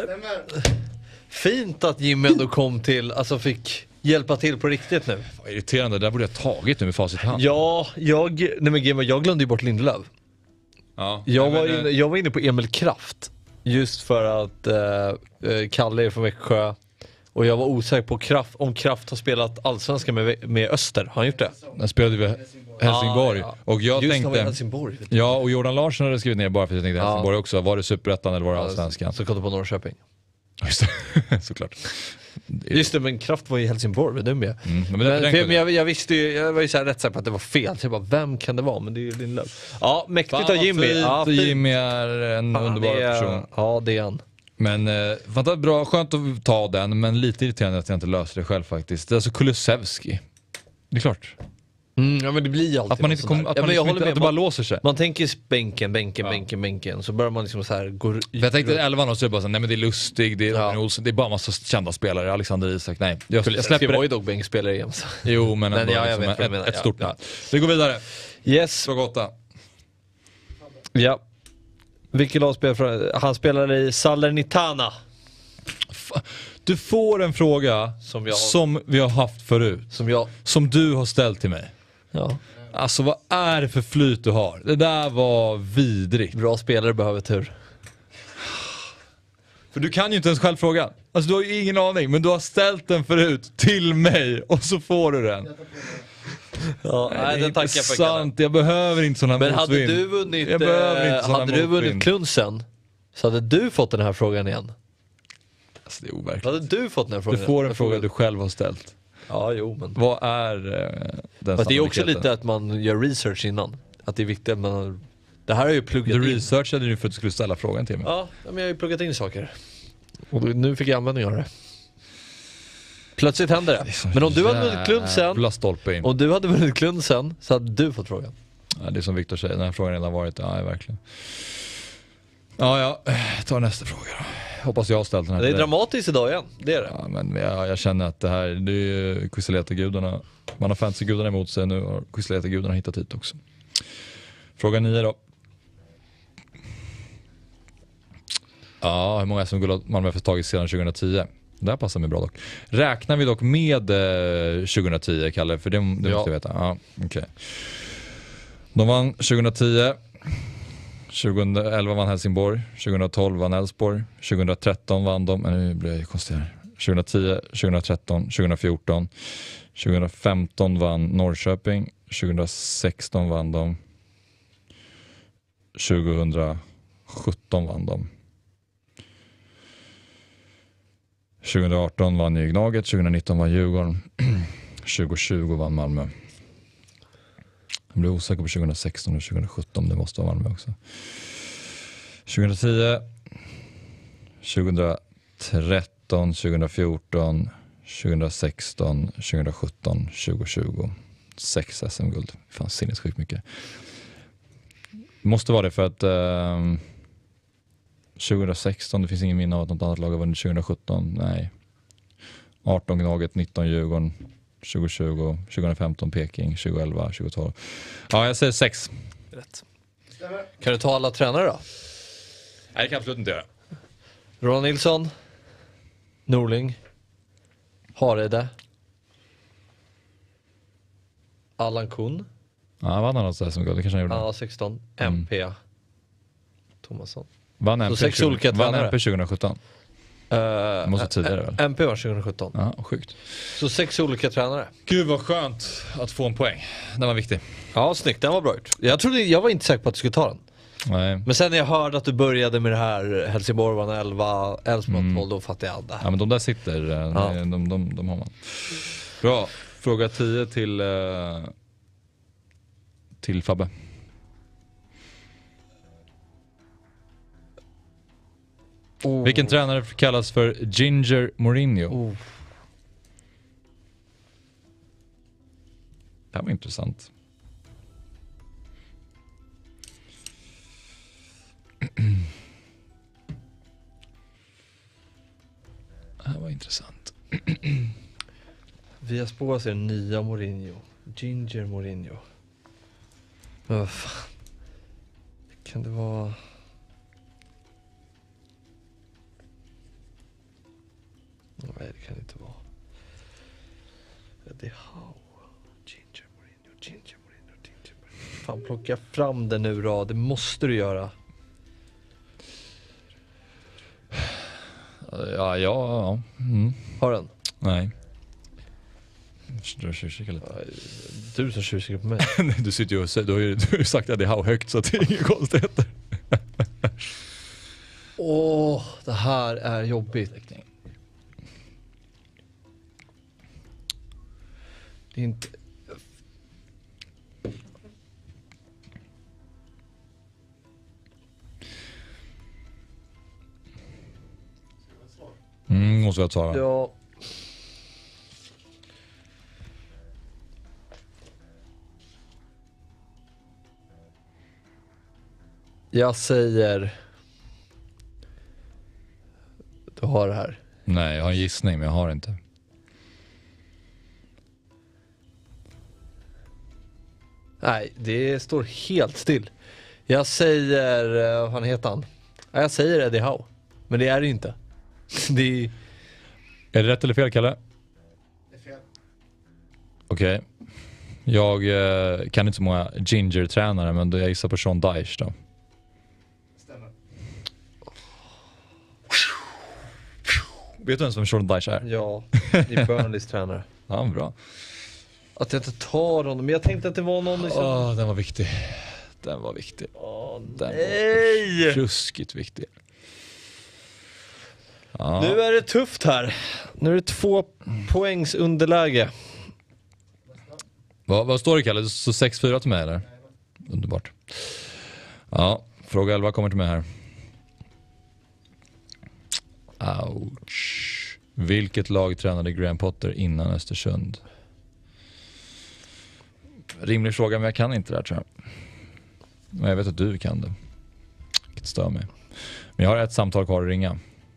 Fint att Jimmy ändå kom till, alltså fick hjälpa till på riktigt nu. Vad irriterande, det där borde jag ha tagit nu med facit i hand. Ja, jag, nej men Gemma, jag glömde ju bort Lindelöf. Ja, Jag, nej, var men, inne, eh, jag var inne på Emil Kraft. Just för att eh, eh, Kalle är från Växjö. Och jag var osäker på Kraft, om Kraft har spelat allsvenska med, med Öster. Har han gjort det? Den spelade vi Helsingborg. Ah, ja. Och jag Just han var i tänkte... Helsingborg. Vet du. Ja, och Jordan Larsson hade skrivit ner bara för att jag tänkte Ja. Helsingborg också. Var det Superettan eller var det Allsvenskan? Så kom det på Norrköping. Just det, såklart. Det är- Just det, men Kraft var i Helsingborg, vad dum jag är. Mm, men Men, därför för, tänkte men jag, jag visste ju, jag var ju så här rätt säker på att det var fel. Så jag bara, vem kan det vara? Men det är ju Lindelöf. Ja, mäktigt Fan av vad Jimmy. fint. Ja, fint. Jimmy är en Fan, underbar det är- person. Ja, det är han. Men eh, fantastiskt bra, skönt att ta den, men lite irriterande att jag inte löser det själv faktiskt. Det är alltså Kulusevski. Det är klart. Mm, ja, men det blir ju alltid Att man något inte sånt kommer, där. att Ja, man men jag liksom håller inte, med. att det bara Man, låser sig. man tänker bänken, bänken, Ja. bänken, bänken. Så börjar man liksom så här gå... För jag tänkte elvan och så är det bara så, nej men det är Lustig, det är Ja. Robin Olsson, det är bara massa kända spelare, Alexander Isak, nej. Jag, jag Jag släpper var ju det. dock bänkspelare igen. Så. Jo, men Men ändå ja, jag liksom vet vad du ett, menar. ett Ja, stort ja. namn. Vi går vidare. Yes. Fråga åtta. Ja. Vilket lag spelar för... Han spelar i Salernitana. Du får en fråga Som jag- som vi har haft förut. Som jag... Som du har ställt till mig. Ja. Alltså vad är det för flyt du har? Det där var vidrigt. Bra spelare behöver tur. För du kan ju inte ens själv fråga. Alltså du har ju ingen aning, men du har ställt den förut till mig och så får du den. Ja, Det nej, är den inte tackar jag för. Kalle. sant, jag behöver inte sådana Men hade motvind. du vunnit, Jag behöver inte eh, såna hade du vunnit motvind. klunsen så hade du fått den här frågan igen. Alltså, det är Då overkligt. hade du fått den här frågan Du får en igen. fråga du själv har ställt. Ja, jo men. Vad är eh, den Fast det är också sannolikheten? lite att man gör research innan. Att det är viktigt att man... Det här har jag ju pluggat Du in. researchade ju för att du skulle ställa frågan till mig. Ja, men jag har ju pluggat in saker. Och nu fick jag användning av det. Plötsligt händer det. Det är så Men om du hade vunnit klunsen, jävla stolpe in. om du hade vunnit klunsen så hade du fått frågan. Ja, det är som Viktor säger, den här frågan redan varit. Ja, verkligen. Ja, ja. Ta nästa fråga då. Hoppas jag har ställt den här Det är till dig. dramatiskt idag igen, det är det. Ja, men jag, jag känner att det här, det är ju Quizaleta-gudarna. Man har fantasy-gudarna emot sig, nu har Quizaleta-gudarna hittat hit också. Fråga nio då. Ja, hur många S M-guld har Malmö F F tagit sedan tjugohundratio? Det här passar mig bra dock. Räknar vi dock med eh, tjugohundratio, Kalle? För det, det Ja. måste jag veta. Ja, okej. De vann tjugohundratio. tjugoelva vann Helsingborg. tjugohundratolv vann Elfsborg. tjugohundratretton vann de. Men nu blir jag konstig här. tjugohundratio, tjugohundratretton, tjugohundrafjorton. tjugohundrafemton vann Norrköping. tjugohundrasexton vann de. tjugohundrasjutton vann de. tjugohundraarton vann ju Gnaget. tjugohundranitton vann Djurgården. tjugotjugo vann Malmö. Jag blir osäker på tjugohundrasexton och tjugohundrasjutton. Det måste vara Malmö också. tjugohundratio, tjugohundratretton, tjugohundrafjorton, tjugohundrasexton, tjugohundrasjutton, tjugotjugo. Sex S M-guld. Fan, sinnessjukt mycket. Måste vara det för att eh, tjugohundrasexton, det finns ingen minne av att något annat lag har vunnit. Tjugohundrasjutton, nej. arton Gnaget, nitton Djurgården, tjugotjugo, tjugohundrafemton Peking, tjugoelva, tjugotolv. Ja, jag säger sex. Rätt. Kan du ta alla tränare då? Nej, det kan jag absolut inte göra. Roland Nilsson, Norling, Hareide, Allan Kuhn, Ja, vann han något S M-guld? Det kanske han gjorde. ja, sexton, M P, Thomasson. Vann M P, sex tjugo, olika vann tränare. M P tjugohundrasjutton. Uh, måste tidigare väl? M P var tjugohundrasjutton. Ja, sjukt. Så sex olika tränare. Gud vad skönt att få en poäng. Den var viktig. Ja, snyggt. Den var bra gjort. Jag, trodde, jag var inte säker på att du skulle ta den. Nej. Men sen när jag hörde att du började med det här Helsingborg vann elva, Elfsborg tolv, då fattade jag det här. Ja, men de där sitter. Ja. De, de, de, de har man. Bra. Fråga tio till, uh, till Fabbe. Oh. Vilken tränare kallas för Ginger Mourinho? Oh. Det här var intressant. Det här var intressant. Via spår ser nya Mourinho. Ginger Mourinho. Men vad fan. Kan det vara... Nej, det kan det inte vara. Eddie Howe. Ginger Mourinho, Ginger Mourinho, Ginger Mourinho. Fan, plocka fram det nu då. Det måste du göra. Ja, ja, ja. Mm. Har den? Nej. Du tjurkikar lite. Du som tjurkikar på mig. Du sitter ju och säger, du har ju, du har ju sagt att det är Howe högt så att det är inga konstigheter. Åh, oh, det här är jobbigt. Det är inte... Mm, måste jag ta. Ja. Jag säger... Du har det här. Nej, jag har en gissning men jag har inte. Nej, det står helt still. Jag säger... Vad fan heter han? Ja, jag säger Eddie Howe. Men det är det inte. Det är... Är det rätt eller fel, Kalle? Det är fel. Okej. Okay. Jag eh, kan inte så många Ginger-tränare, men då jag gissar på Sean Dyche då. Stämmer. Vet du ens vem Sean Dyche är? Ja, det är Burnleys tränare. Ja, bra. Att jag inte tar honom, men jag tänkte att det var någon liksom... Åh, den var viktig. Den var viktig. Åh, Den nej! var ruskigt viktig. Ja. Nu är det tufft här. Nu är det två poängs underläge. Vad, vad står det, Kalle? Så sex fyra till mig, eller? Underbart. Ja, fråga elva kommer till mig här. Ouch. Vilket lag tränade Graham Potter innan Östersund? Rimlig fråga, men jag kan inte det här, tror jag. Men jag vet att du kan det. Vilket stör mig. Men jag har ett samtal kvar att ringa.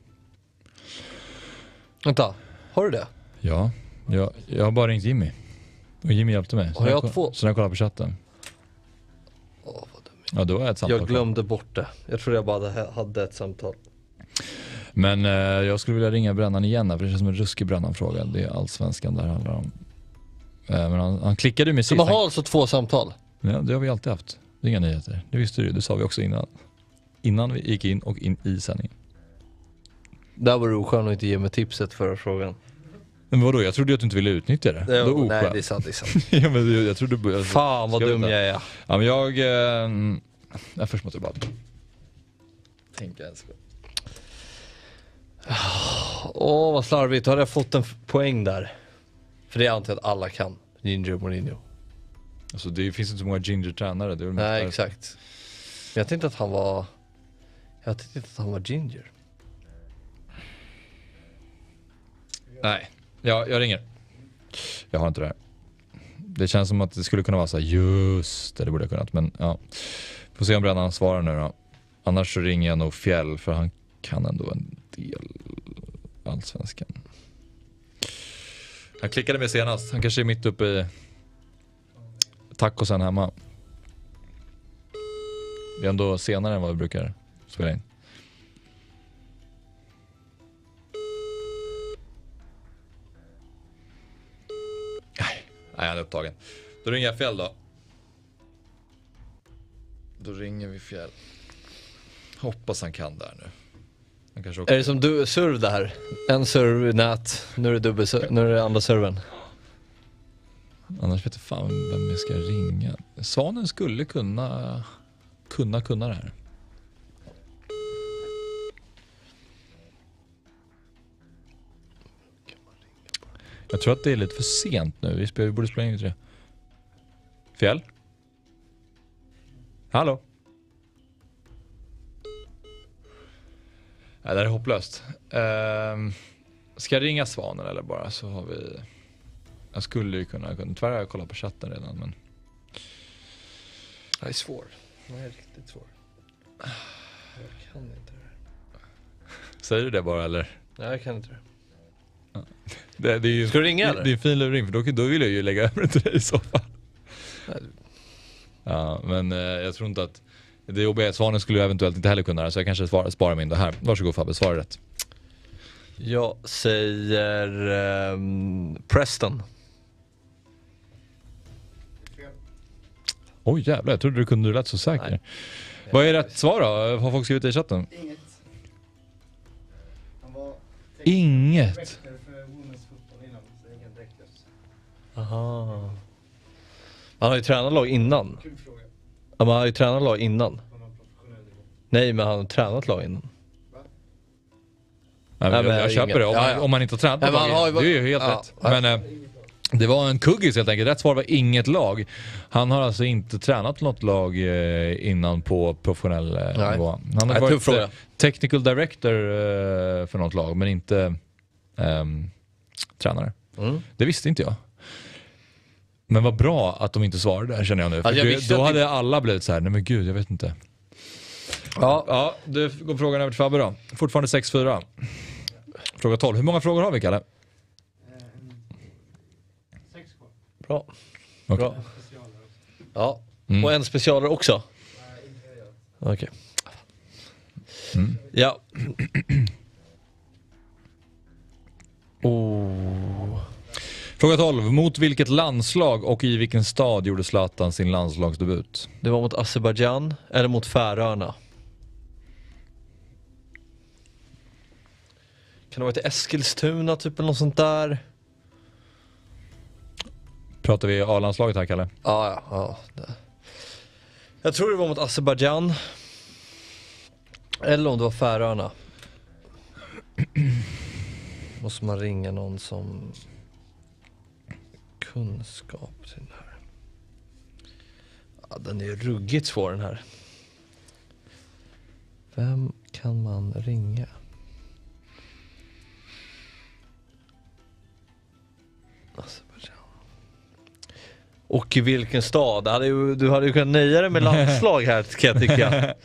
Vänta, har du det? Ja, jag, jag har bara ringt Jimmy. Och Jimmy hjälpte mig. Så Har jag jag, två? Så jag kollar på chatten. Åh, vad dum. Ja, då är ett samtal Jag glömde bort det. Jag tror jag bara hade ett samtal. Men eh, jag skulle vilja ringa Brännan igen här, för det känns som en ruskig Brännan-fråga. Det är allsvenskan där handlar om. Eh, men han, han klickade ju med Så sist. man har alltså två samtal? Ja, det har vi alltid haft. Det är inga nyheter. Det visste du, det sa vi också innan. Innan vi gick in och in i sändningen. Där var du oskön och inte ge mig tipset förra frågan. Men vadå, jag trodde att du inte ville utnyttja det. det Då nej, oskön. det är sant, det är sant. Ja, men jag, jag trodde... Jag, Fan vad dum jag är. Ja, men jag... Eh, jag först måste jag bara... tänka en sekund. Åh, vad slarvigt. Då hade jag fått en f- poäng där. För det är antar att alla kan. Ginger Mourinho. Alltså det finns inte så många ginger-tränare. Det är väl Nej, mest där. exakt. Men jag tänkte att han var... Jag tänkte inte att han var ginger. Nej, jag, jag ringer. Jag har inte det här. Det känns som att det skulle kunna vara så här, just det, det borde jag kunnat. Men ja, får se om Brännan svarar nu då. Annars så ringer jag nog Fjäll, för han kan ändå en del allsvenskan. Han klickade med senast. Han kanske är mitt uppe i tacosen hemma. Det är ändå senare än vad vi brukar spela in. Nej, nej, han är upptagen. Då ringer jag Fjäll då. Då ringer vi Fjäll. Hoppas han kan där nu. Han kanske också... Är det som du serv där? En serv i nät, nu är det dubbel, nu är det andra serven. Annars vet jag fan vem jag ska ringa. Svanen skulle kunna kunna kunna det här. Jag tror att det är lite för sent nu. Vi, spelar, vi borde spela in det. Fjäll? Hallå? Nej, det här är hopplöst. Uh, ska jag ringa Svanen eller bara så har vi... Jag skulle ju kunna... Tyvärr har jag kollat på chatten redan, men... Det är svår. Det är riktigt svår. Jag kan inte det. Säger du det bara, eller? Nej, jag kan inte det. Det, det är ju, Ska du ringa, det, eller? det är en fin luring, för då, då vill jag ju lägga över det till dig i så fall. Nej. Ja, men eh, jag tror inte att... Det jobbiga är att Svanen skulle ju eventuellt inte heller kunna, så jag kanske spara, spara min det här. Varsågod Fabbe, svara rätt. Jag säger um, Preston. Oj jävlar, jag trodde du kunde rätt så säker. Nej. Vad är rätt svar då? Har folk skrivit i chatten? Inget. Han var Inget. director för Women's Football innan, så ingen director. Aha. Han har ju tränat lag innan. Kul fråga. Ja, men han har ju tränat lag innan. På någon professionell nivå. Nej, men han har tränat lag innan. Nej, men Nej, jag, men jag köper ingen- det, om, ja, man, ja. om man inte har tränat på Nej, men han har laget. ju Det är ju helt ja, rätt. ja. Men eh, det var en kuggis helt enkelt. Rätt svar var inget lag. Han har alltså inte tränat något lag eh, innan på professionell eh, Nej. nivå. Han har Nej, tuff varit fråga. eh, technical director eh, för något lag, men inte ehm, tränare. Mm. Det visste inte jag. Men vad bra att de inte svarade där, känner jag nu. För Alltså, jag det- visste då att hade det- alla blivit så här: nej men gud, jag vet inte. Ja. Ja, du går frågan över till Fabbe då. Fortfarande sex fyra. Fråga tolv. Hur många frågor har vi, Kalle? Eh, Sex kvar. Bra. Okej. Bra. Specialare också. Ja. Mm. Och en specialare också. Nej, inte jag. Okej. Mm. Ja. Oh. Fråga tolv. Mot vilket landslag och i vilken stad gjorde Zlatan sin landslagsdebut? Det var mot Azerbaijan eller mot Färöarna. Kan det vara till Eskilstuna typ eller något sånt där? Pratar vi A-landslaget här, Kalle? Ja, ja, ja. Det. Jag tror det var mot Azerbaijan. Eller om det var Färöarna. Måste man ringa någon som kunskap till den här. Ja, den är ruggigt svår den här. Vem kan man ringa? Azerbaijan. Och i vilken stad? Du hade ju, du hade ju kunnat nöja dig med landslag här, kan jag tycka.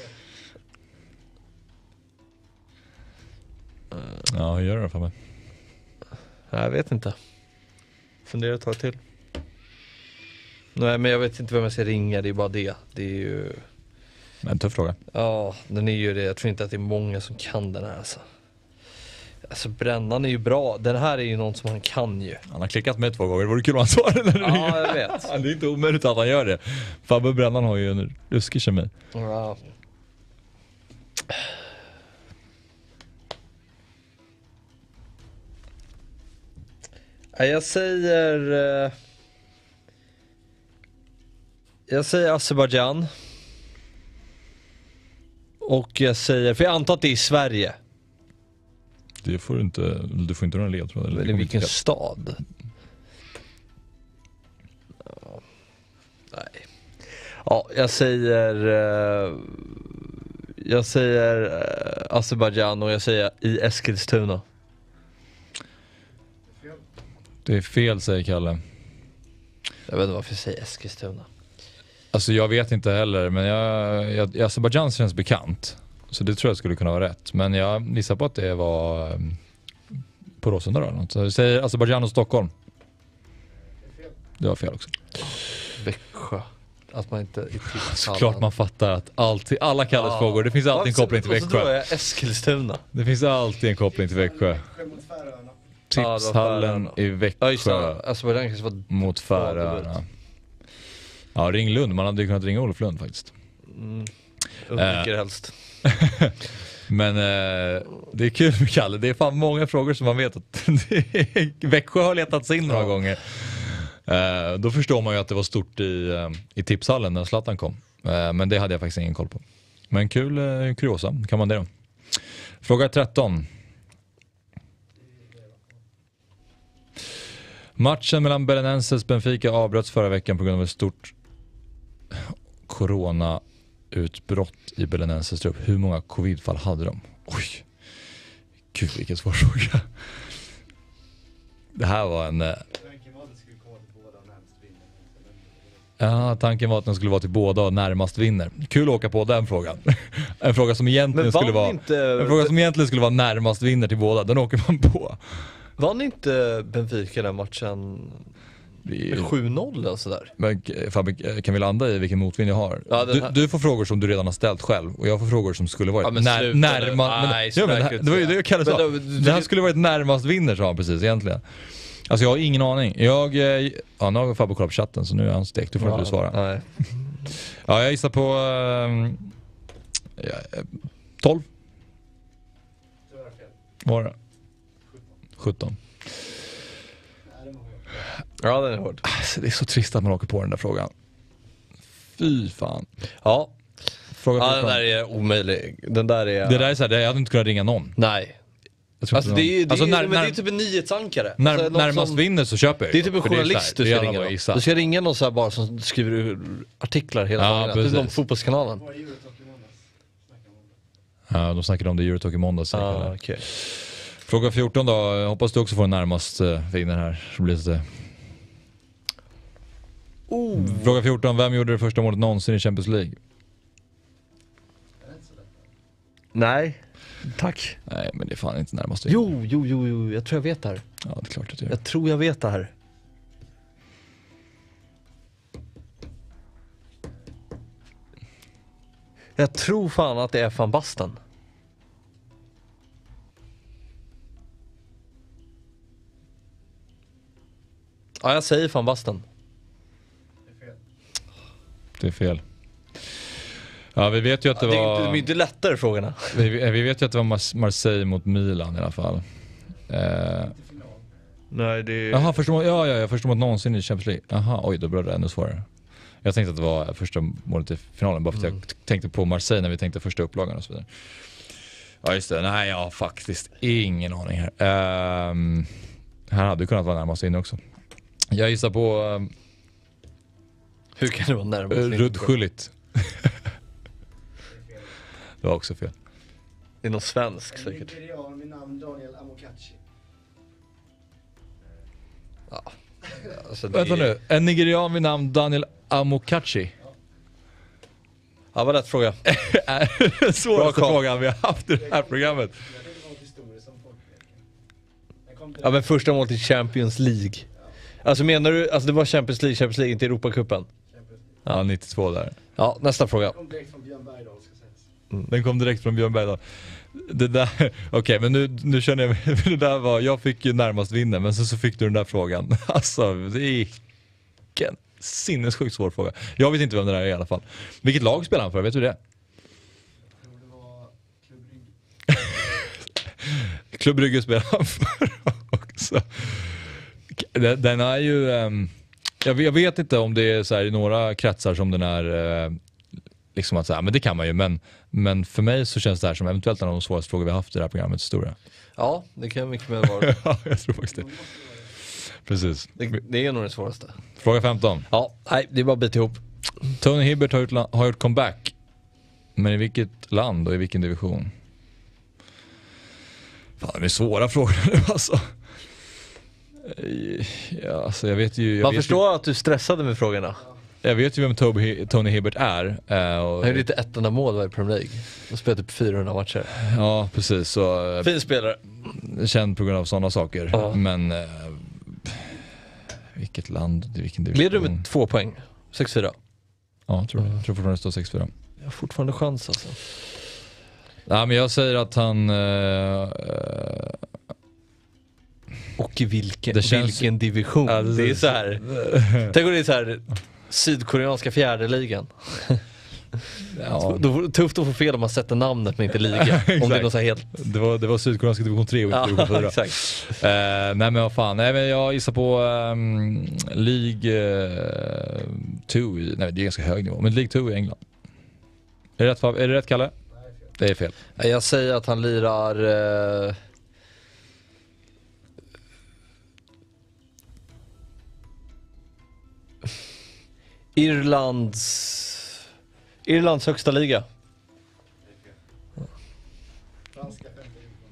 Ja, hur gör du då, Fabbe? Nej, jag vet inte. Fundera ett tag till. Nej, men jag vet inte vem jag ska ringa, det är bara det. Det är ju... En tuff fråga. Ja, den är ju det. Jag tror inte att det är många som kan den här alltså. Alltså Brännan är ju bra. Den här är ju någon som han kan ju. Han har klickat med två gånger. Det vore kul om han svarade när du Ja, ringer. jag vet. Det är inte omöjligt att han gör det. Fabbe Brännan har ju en ruskig kemi. Ja. Nej, jag säger... eh, Jag säger Azerbaijan. Och jag säger... För jag antar att det är i Sverige. Det får du inte, du får inte några ledtrådar. Eller vilken stad? Ja. Nej. Ja, jag säger... eh, Jag säger uh, Azerbaijan och jag säger i Eskilstuna. Det är fel, säger Kalle. Jag vet inte varför jag säger Eskilstuna. Alltså jag vet inte heller, men jag, jag, Azerbaijan känns bekant. Så det tror jag skulle kunna vara rätt. Men jag gissar på att det var um, på Råsunda då. eller något. Så jag säger Azerbaijan och Stockholm. Det var fel också. Växjö. Att man inte... Såklart man fattar att alltid, alla Kalles ja. frågor, det finns alltid en koppling till Växjö. Och så tror jag Eskilstuna. Det finns alltid en koppling till Växjö. Växjö mot Färöarna. Tipshallen i Växjö Ja, just det. Azerbaijan kanske var mot Färöarna. Ja, ring Lund. Man hade ju kunnat ringa Olof Lund faktiskt. Mm. Undviker äh. helst. Men eh, det är kul med Kalle. Det är fan många frågor som man vet att Växjö har letats in några ja. gånger. Eh, då förstår man ju att det var stort i, eh, i tipshallen när Zlatan kom. Eh, men det hade jag faktiskt ingen koll på. Men kul eh, kuriosa. Kan man det då? Fråga tretton. Matchen mellan Belenenses och Benfica avbröts förra veckan på grund av ett stort corona-utbrott i Belenenses trupp. Hur många covidfall hade de? Oj, gud vilken svår fråga. Det här var en... Ja, tanken var att den skulle vara till båda och närmast vinner. Kul att åka på den frågan. En fråga som egentligen skulle vara inte... en fråga som egentligen skulle vara närmast vinner till båda. Den åker man på. Vann inte Benfica den matchen med sju noll och sådär? Men Fabbe, kan vi landa i vilken motvind jag har? Ja, du, du får frågor som du redan har ställt själv och jag får frågor som skulle varit ja, när, närmast. Nej, ja, men det, det var ju det jag kallade så. Det här skulle varit närmast vinner, sa han precis egentligen. Alltså jag har ingen aning. Jag, ja, nu har Fabbe kollat på chatten så nu är han stekt. Du får ja, inte svara. Nej. Ja, jag gissar på um, ja, tolv. Var det? sjutton. Ja, den är hård. Alltså, det är så trist att man åker på den där frågan. Fy fan. Ja. Fråga ja, den där är omöjlig. Den där är... Det där är så här, det, jag hade inte kunnat ringa någon. Nej. Alltså det är, det, alltså, när, men när, det är typ en nyhetsankare. När, alltså, närmast som, vinner så köper jag. Det är typ en journalist det är du ska det ringa. gissa. Du ska ringa någon så här bara som skriver artiklar hela ja, dagen. Typ någon fotbollskanalen. Ja, de snackade om det i Eurotalk i måndags. Ah, okay. Fråga fjorton då. Hoppas du också får en närmast uh, vinner här. Så blir det... oh. Fråga fjorton. Vem gjorde det första målet någonsin i Champions League? Nej. Tack. Nej, men det är fan inte närmast. Jo, jo, jo, jo, jag tror jag vet det här. Ja, det är klart att du gör. Jag tror jag vet det här. Jag tror fan att det är Van Basten. Ja, jag säger Van Basten. Det är fel. Det är fel. Ja, vi vet ju att det, ja, det var... Det är inte lättare frågorna. Vi, vi vet ju att det var Marseille mot Milan i alla fall. Eh... Nej, det är... Jaha, första målet, ja, ja, jag första målet någonsin i Champions League. Jaha, oj, då blev det ännu svårare. Jag tänkte att det var första målet i finalen, bara för att mm. jag tänkte på Marseille när vi tänkte första upplagan och så vidare. Ja, just det. Nej, jag har faktiskt ingen aning här. Um, här hade det kunnat vara närmast in också. Jag gissar på... Um, Hur kan det vara närmast in? Rudd Schullit. Det var också fel. Det är någon svensk säkert. En nigerian vid namn Daniel Amokachi. Ja. Alltså, Vänta är... nu. En nigerian vid namn Daniel Amokachi. Ja, ja vad lätt fråga. Är det svåraste frågan vi har haft i det här programmet. Ja, men första målet i Champions League. Alltså menar du, alltså det var Champions League, Champions League, inte Europacupen? Ja, nittiotvå där. Ja, nästa fråga. Den kom direkt från Björn Bergdahl, ska sägas. Mm. Den kom direkt från Björn Bergdahl. Det där, okej, okay, men nu, nu känner jag mig, det där var, jag fick ju närmast vinna, men så, så fick du den där frågan. Alltså, det är en sinnessjukt svår fråga. Jag vet inte vem det där är i alla fall. Vilket lag spelar han för, vet du det? Jag tror det var Klubb Brygge. Klubb Brygge spelar han för också. Den, den är ju... Um, jag, jag vet inte om det är så här i några kretsar som den är... Uh, liksom att säga, men det kan man ju. Men, men för mig så känns det här som eventuellt en av de svåraste frågor vi har haft i det här programmet stora. Ja, det kan mycket väl vara. Ja, jag tror faktiskt det. Precis. Det, det är nog det svåraste. Fråga femton. Ja, nej, det är bara att bita ihop. Tony Hibbert har gjort, har gjort comeback. Men i vilket land och i vilken division? Fan, det är svåra frågor nu alltså. Ja, alltså jag vet ju... Jag Man vet förstår ju, att du stressade med frågorna. jag vet ju vem Toby, Tony Hibbert är. Uh, och, Han gjorde inte ett enda mål i Premier League. De spelade typ fyrahundra matcher. Ja, precis. Så, Fin spelare. känd på grund av sådana saker. Ja. Men... Uh, vilket land, vilken division? Leder du med två poäng? sex fyra. Ja, jag tror det. Jag tror fortfarande det står sex fyra. Jag har fortfarande chans alltså. Ja, men jag säger att han... Uh, Och i vilken, Det känns- vilken division? Ja, det- det är så här. Tänk om det är så här sydkoreanska fjärde ligan. ja, Då då, tufft att få fel om man sätter namnet men inte liga. Om det är Exakt. något så här helt... det var, det var sydkoreanska division tre och inte division fyra. exakt. Uh, nej men vad fan, nej, men jag gissar på um, League två, i, nej det är ganska hög nivå, men League två i England. Är det rätt, Fab? Är det rätt, Kalle? Det är fel. Jag säger att han lirar... Eh... Irlands... Irlands högsta liga. Franska femte division.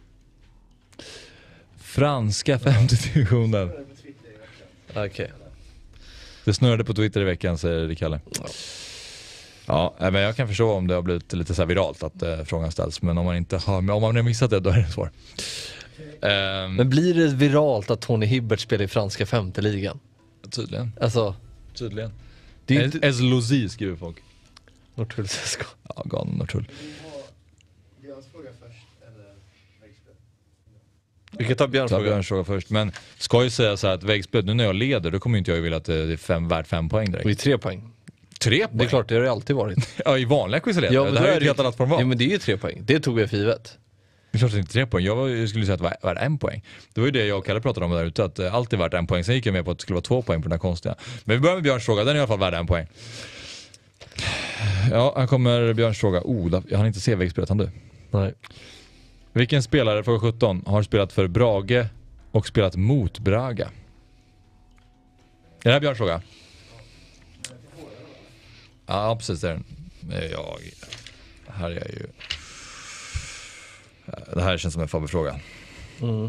Franska femte divisionen. Det är på Twitter i veckan. Okej. Det snurrade på Twitter i veckan, säger det Kalle. Ja, men jag kan förstå om det har blivit lite så här viralt att uh, frågan ställs, men om man inte har, om man har missat det, då är det svårt. Um, Men blir det viralt att Tony Hibbert spelar i franska femte ligan? tydligen. Alltså, Tydligen. det är ju Es- inte... Eslozi skriver folk. Norrtull C S K. Ja, galen Norrtull. Vill ni ha Björns fråga först eller väggspel? Vi kan ta Björns Ta fråga. Björns fråga först. Men ska ju säga så här att väggspel, nu när jag leder, då kommer inte jag vilja att det är fem, värt fem poäng direkt. Och i tre poäng. Tre poäng? Det är klart, det har det alltid varit. Ja, i vanliga quizledare. Ja, men det då här är är ett det- helt annat format. Ja, men det är ju tre poäng. Det tog jag för givet. Det är klart att det inte är tre poäng. Jag, var, jag skulle säga att det var, var en poäng. Det var ju det jag och Kalle pratade om där ute, att eh, allt är värt en poäng. Sen gick jag med på att det skulle vara två poäng på den här konstiga. Men vi börjar med Björns fråga, den är i alla fall värd en poäng. Ja, här kommer Björns fråga. Oh, jag hann inte se väggspelet, han du. Nej. Vilken spelare, fråga sjutton, har spelat för Brage och spelat mot Braga? Är det här Björns fråga? Ja, precis, det är den. Men jag... Här är jag ju... Det här känns som en Fabbe-fråga. Mm.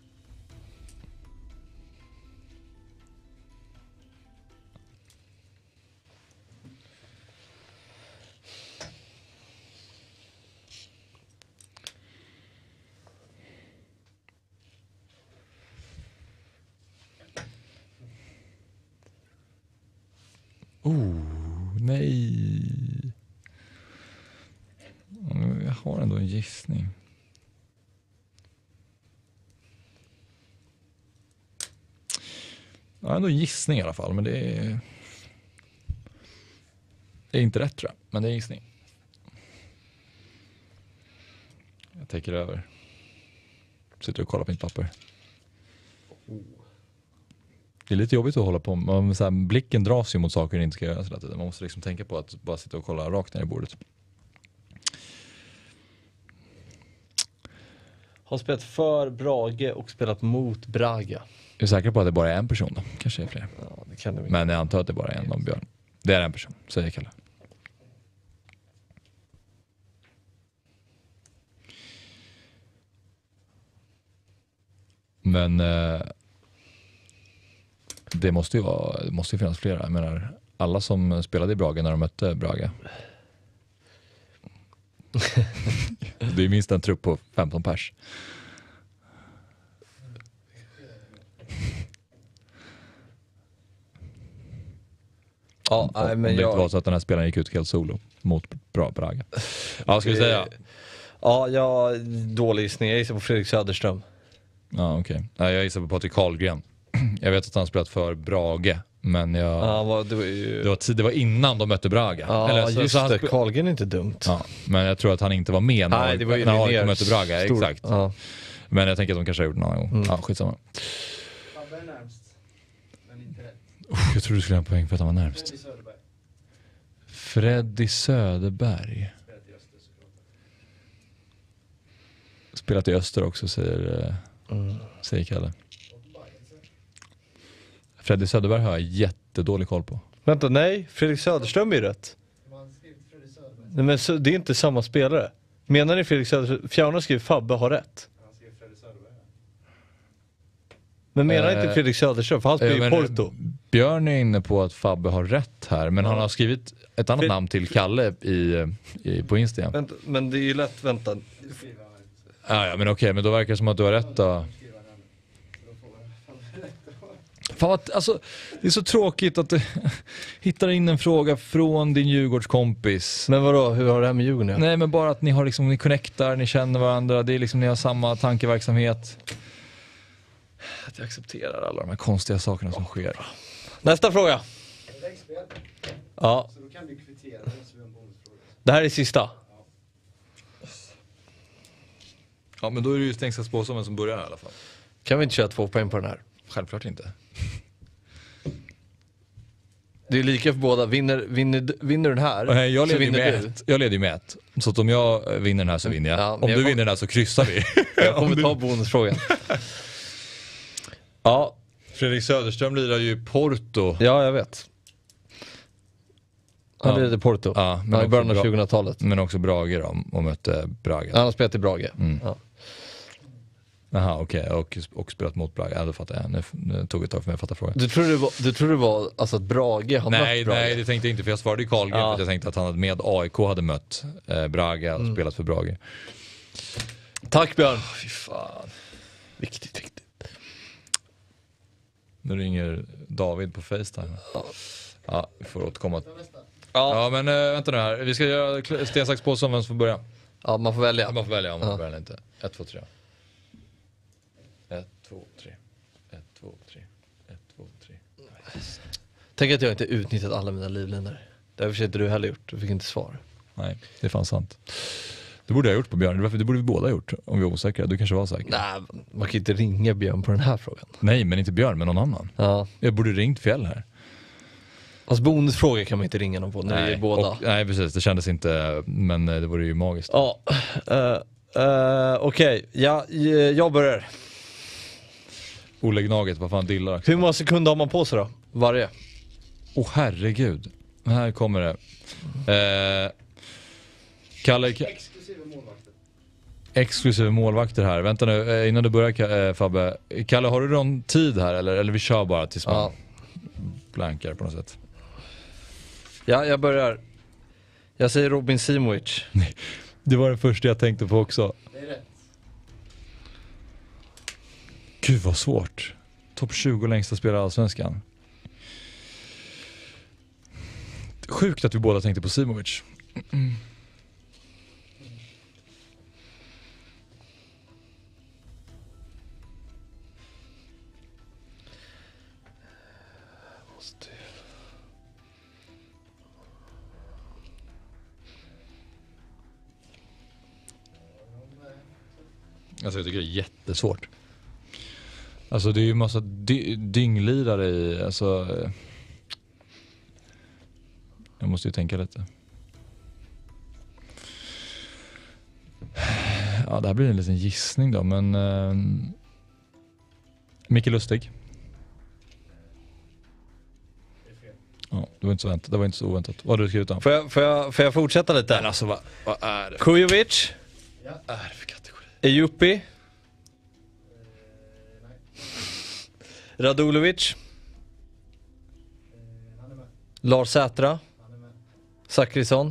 Oh, nej. Jag har ändå en gissning. Jag har ändå en gissning i alla fall, men det är... Det är inte rätt, tror jag, men det är en gissning. Jag tänker över. Sitter och kollar på mitt papper. Det är lite jobbigt att hålla på. Man, så här, blicken dras ju mot saker man inte ska göra hela tiden. Man måste liksom tänka på att bara sitta och kolla rakt ner i bordet. Har spelat för Brage och spelat mot Braga. Jag är säker på att det bara är en person då. Kanske är fler. Ja, det kan det Men jag antar att det bara är en om Björn. Det är en person, säger Kalle. Men eh, det måste ju vara, det måste ju finnas flera. Jag menar, alla som spelade i Braga när de mötte Braga. Det är minst en trupp på femton pers. Ja, nej, Om men det jag... inte var så att den här spelaren gick ut helt solo mot bra Braga. Ja, ska vi säga? Ja, jag dålig gissning. Jag gissar på Fredrik Söderström. Ja, okej. Okay. Nej, jag gissar på Patrik Karlgren. Jag vet att han spelat för Brage, men jag... Ja, vad- det var ju... Det var, tid, det var innan de mötte Braga. Ja, Eller, så, just så han det. spe- Karlgren är inte dumt. Ja, men jag tror att han inte var med när, Nej, det var ju när A I K Linnérs mötte Braga. stor- Exakt. Ja. Men jag tänker att de kanske har gjort det en annan gång. Mm. Ja, skitsamma. Fabbe är närmst. Uff, jag tror du skulle ha en poäng för att han var närmst. Freddy Söderberg. Freddy Söderberg. Spelat i Öster såklart. Spelat i Öster också, säger, Mm. säger Kalle. Och Bayern sen. Freddy Söderberg har jag jättedålig koll på. Vänta, nej. Fredrik Söderström är ju rätt. Man skrivit Freddy Söderberg. Nej, men så, det är inte samma spelare. Menar ni Fredrik Söderström? Fjärna skriver Fabbe har rätt. Han skrev Freddy Söderberg. Men menar Eh, inte Fredrik Söderström? För han spelar ju Ja, i men Porto. Björn är inne på att Fabbe har rätt här, men Ja. han har skrivit ett annat Fred- namn till Kalle i, i, på Instagram. Vänta, men det är ju lätt, vänta. Det skriver han. Ah, ja, men okej, men då verkar det som att du har rätt då. Skriver han den. Då får man fan rätt. Fan vad, alltså, det är så tråkigt att du hittar in en fråga från din Djurgårdskompis. Men vadå, hur har det här med Djurgården? Ja? Nej, men bara att ni har liksom, ni connectar, ni känner varandra, det är liksom, ni har samma tankeverksamhet. Att jag accepterar alla de här konstiga sakerna som sker. Nästa fråga. Läggspel. Ja, Så då kan du kvittera det så vi har en bonusfråga. det här är sista. Ja, men då är det ju stängsel spåsommen som börjar i alla fall. Kan vi inte köra två poäng på den här? Självklart inte. Det är lika för båda. Vinner, vinner, vinner den här Nej, jag så leder ju vinner med du. ett. Jag leder ju med ett. Så att om jag vinner den här så vinner jag. Ja, men om jag du kom- vinner den här så kryssar vi. Jag Om kommer du- ta bonusfrågan. Ja, Fredrik Söderström lirar ju i Porto. ja, jag vet. Han Ja. lirade i Porto. Ja, men Ja, i också början av bra- tjugohundratalet. Men också Brage då, och mötte Brage. Han har spelat i Brage. Mm. Ja. Jaha, okej. Och, och spelat mot Brage. Ja, då fattar jag. Nu, nu tog det ett tag för mig att fatta frågan. Du tror det var, du tror det var alltså att Brage har Nej, mött Brage? nej, det tänkte jag inte, för jag svarade ju Carlgren Ja. för att jag tänkte att han hade med A I K hade mött eh, Brage och Mm. spelat för Brage. Tack Björn. Fy fan. Viktigt, viktigt. Nu ringer David på FaceTime. Ja. Ja, vi får återkomma. Ta nästa. Ja, Ja, men äh, vänta nu här. Vi ska göra kl- sten, sax, påse om vem som får börja. ja, man får välja. Man får välja om man Ja. får välja eller inte. Ett, två, tre. Ett, två, tre. Ett, två, tre. Ett, två, tre. Tänk att jag inte utnyttjat alla mina livlinor. Det har inte du heller gjort. Du fick inte svar. Nej, det är fan sant. Det borde jag ha gjort på Björn. Det borde vi båda ha gjort om vi var osäkra. Du kanske var säker. Nej, man kan ju inte ringa Björn på den här frågan. Nej, men inte Björn, men någon annan. Ja. Jag borde ringt Fjäll här. Alltså bonusfrågor kan man inte ringa någon på när vi är båda. och, nej, precis. Det kändes inte, men eh, det vore ju magiskt. Ja, uh, uh, okej. Ja, eh, jag börjar. Olle Gnaget, vad fan dillar också. Hur många sekunder har man på sig då? Varje? Åh oh, herregud. Här kommer det. Eh, Kalle, Ka- Exklusive målvakten. exklusive målvakter här. Vänta nu, eh, innan du börjar Ka- eh, Fabbe. Kalle, har du någon tid här eller, eller vi kör bara tills man Ja. blankar på något sätt? Ja, jag börjar. Jag säger Robin Simovic. Det var den första jag tänkte på också. Det är rätt. Gud vad svårt. Topp tjugo längsta spelare i Allsvenskan. Sjukt att vi båda tänkte på Simovic. Mm. Alltså jag tycker det är jättesvårt. Alltså det är ju massa dy- dynglirare i, alltså... eh, Jag måste ju tänka lite. Ja, det här blir en liten gissning då, men... Eh, Micke Lustig. Det är fel. Ja, det var inte så väntat. Det var inte så oväntat. Vad har du skrivit om? Får jag, får jag, får jag fortsätta lite? Men alltså, vad, vad är det? Kujovic, Ja. Vad är det för kategori? Ejupi, Eh, nej. Radulovic, Eh, han är med. Lars Sätra, Han är med. Zachrisson.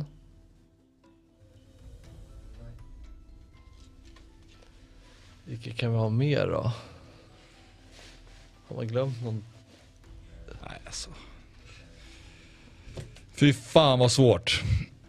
Nej. Vilka kan vi ha mer då? Har man glömt någon? Nej, alltså. Fy fan vad svårt.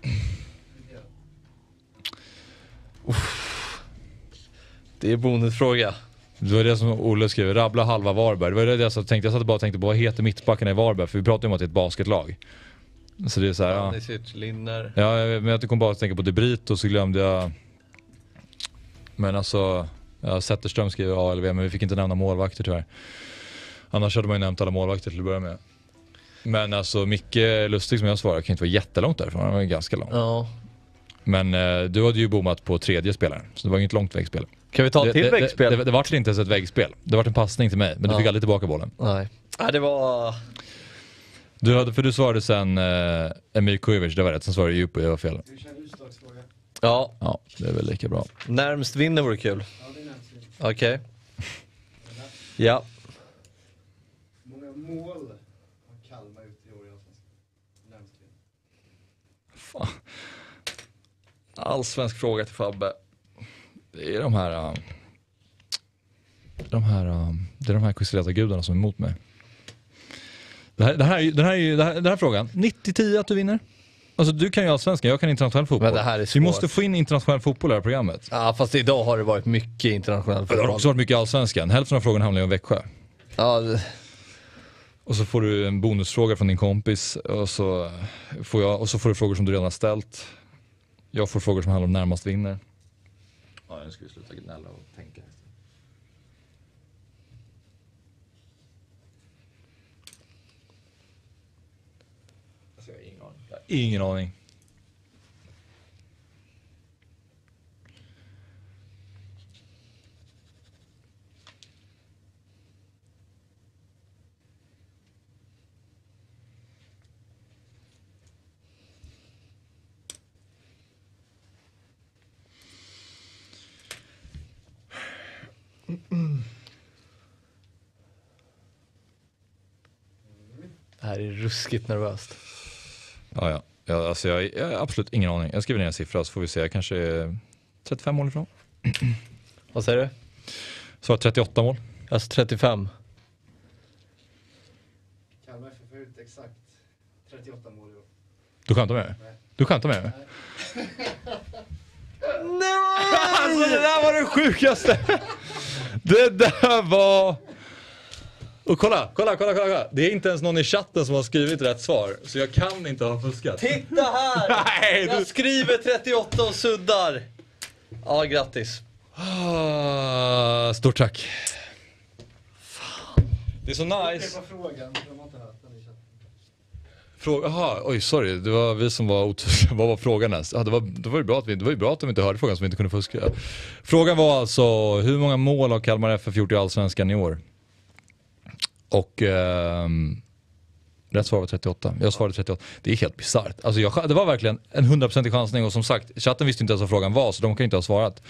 Det är bonusfråga. Det var det som Olle skrev, rabbla halva Varberg. Det var det jag tänkte. Jag satt bara och tänkte på vad heter mittbackarna i Varberg? För vi pratar ju om att det är ett basketlag. Så det är så här, ja. Anisic, Linner. Ja, jag- men jag kom bara att tänka på De Brito, så glömde jag. Men alltså, ja, Zetterström skriver A L V, men vi fick inte nämna målvakter tyvärr. Annars hade man ju nämnt alla målvakter till att börja med. Men alltså Micke Lustig som jag svarade kan inte vara jättelångt därifrån, han var ganska lång. Ja. Men eh, du hade ju bommat på tredje spelaren, så det var inget långt väggspel. Kan vi ta det, till det, väggspel? Det, det, det var inte ens ett väggspel, det var en passning till mig, men du Ja. fick aldrig tillbaka bollen. Nej. Nej, det var... Du hade, för du svarade sen eh, Emil Kujovic, det var rätt, sen svarade Djup och jag var fel. Du kör utslagsfråga. Ja, Ja, det är väl lika bra. närmst vinner vore kul. Ja, det är närmast vinst. Okej. Ja. Hur många mål har Kalmar ut i år i Allsvenskan? Närmast vinst. Fan. Allsvensk fråga till Fabbe. Det är de här... Uh, de här uh, det är de här quizleta-gudarna som är emot mig. Det här, det här, är ju- den här, är ju- det här, den här frågan, nittio tio att du vinner. Alltså du kan ju allsvenskan, jag kan internationell fotboll. Men det här är Vi svårt. måste få in internationell fotboll i det här programmet. Ja, fast idag har det varit mycket internationellt Det har också varit mycket allsvenskan. Hälften av frågorna handlar ju om Växjö. Ja, det... Och så får du en bonusfråga från din kompis och så får, jag, och så får du frågor som du redan har ställt. Jag får frågor som handlar om närmast vinner. Ja, nu ska vi sluta gnälla och tänka. Alltså, jag har ingen aning. Jag har ingen aning. Det här är ruskigt nervöst. Ja, ja. ja alltså jag, jag har absolut ingen aning. Jag skriver ner en siffra så får vi se. Jag kanske är trettiofem mål ifrån. Vad säger du? Så trettioåtta mål. Alltså trettiofem. Kalmar F F har ut exakt trettioåtta mål i år. Du skämtar med mig? Nej. Du skämtar med mig? Nej! Alltså det där var det sjukaste. Det där var... Och kolla, kolla, kolla, kolla, kolla. Det är inte ens någon i chatten som har skrivit rätt svar. Så jag kan inte ha fuskat. Titta här! Nej, Jag du... skriver trettioåtta och suddar. Ja, grattis. Ah, stort tack. Det är så nice. Upprepa frågan, de har inte hört den i chatten. Fråga, aha, oj sorry, det var vi som var otydliga. Vad var frågan ens? Ja, det, var, det, var ju bra att vi, det var ju bra att de inte hörde frågan så vi inte kunde fuska. Frågan var alltså, hur många mål har Kalmar F F gjort i Allsvenskan i år? Och ehm, rätt svar var trettioåtta. Jag svarade trettioåtta. Det är helt bizarrt. Alltså jag, det var verkligen en hundraprocentig chansning och som sagt, chatten visste inte ens vad frågan var så de kan inte ha svarat.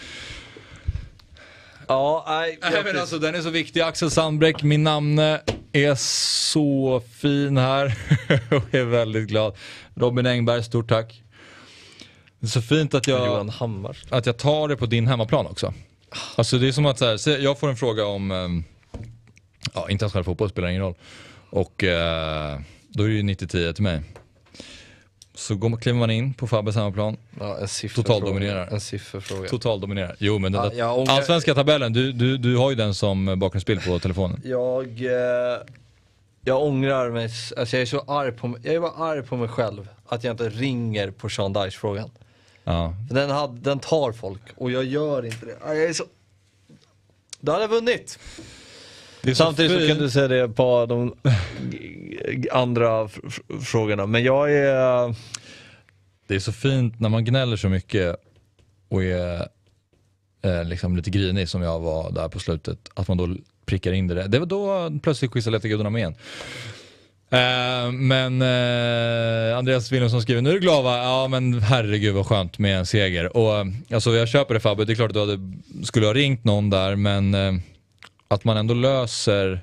Ja, nej. Nej men alltså den är så viktig. Axel Sandbräck, min namne är så fin här och är väldigt glad. Robin Engberg, stort tack. Det är så fint att jag, Johan Hammar. att jag tar det på din hemmaplan också. Alltså det är som att så här, se, jag får en fråga om um, ja, internationell fotboll spelar ingen roll. Och uh, då är det ju nittio tio till mig. Så går man, kliver man in på Fabbes hemmaplan. Ja, en sifferfråga. Total dominerar. En sifferfråga. Total dominerar. Jo men den Ja, där, jag ångrar- allsvenska tabellen, du, du, du har ju den som bakgrundsbild på telefonen. Jag, eh, jag ångrar mig, alltså jag är så arg på mig, jag är bara arg på mig själv att jag inte ringer på Sean Dyche-frågan. Ja. För den, hade, den tar folk och jag gör inte det. Jag är så... Då hade jag vunnit. Det är så Samtidigt så fint. kan du säga det på de andra f- f- frågorna. Men jag är... Det är så fint när man gnäller så mycket och är eh, liksom lite grinig som jag var där på slutet. Att man då prickar in det. Det var då plötsligt quizade lite gudarna med igen. Eh, men eh, Andreas Wilhelmsson skriver, nu är du glad va? Ja men herregud vad skönt med en seger. Och eh, alltså jag köper det Fabbe, det är klart att du hade, skulle ha ringt någon där men eh, att man ändå löser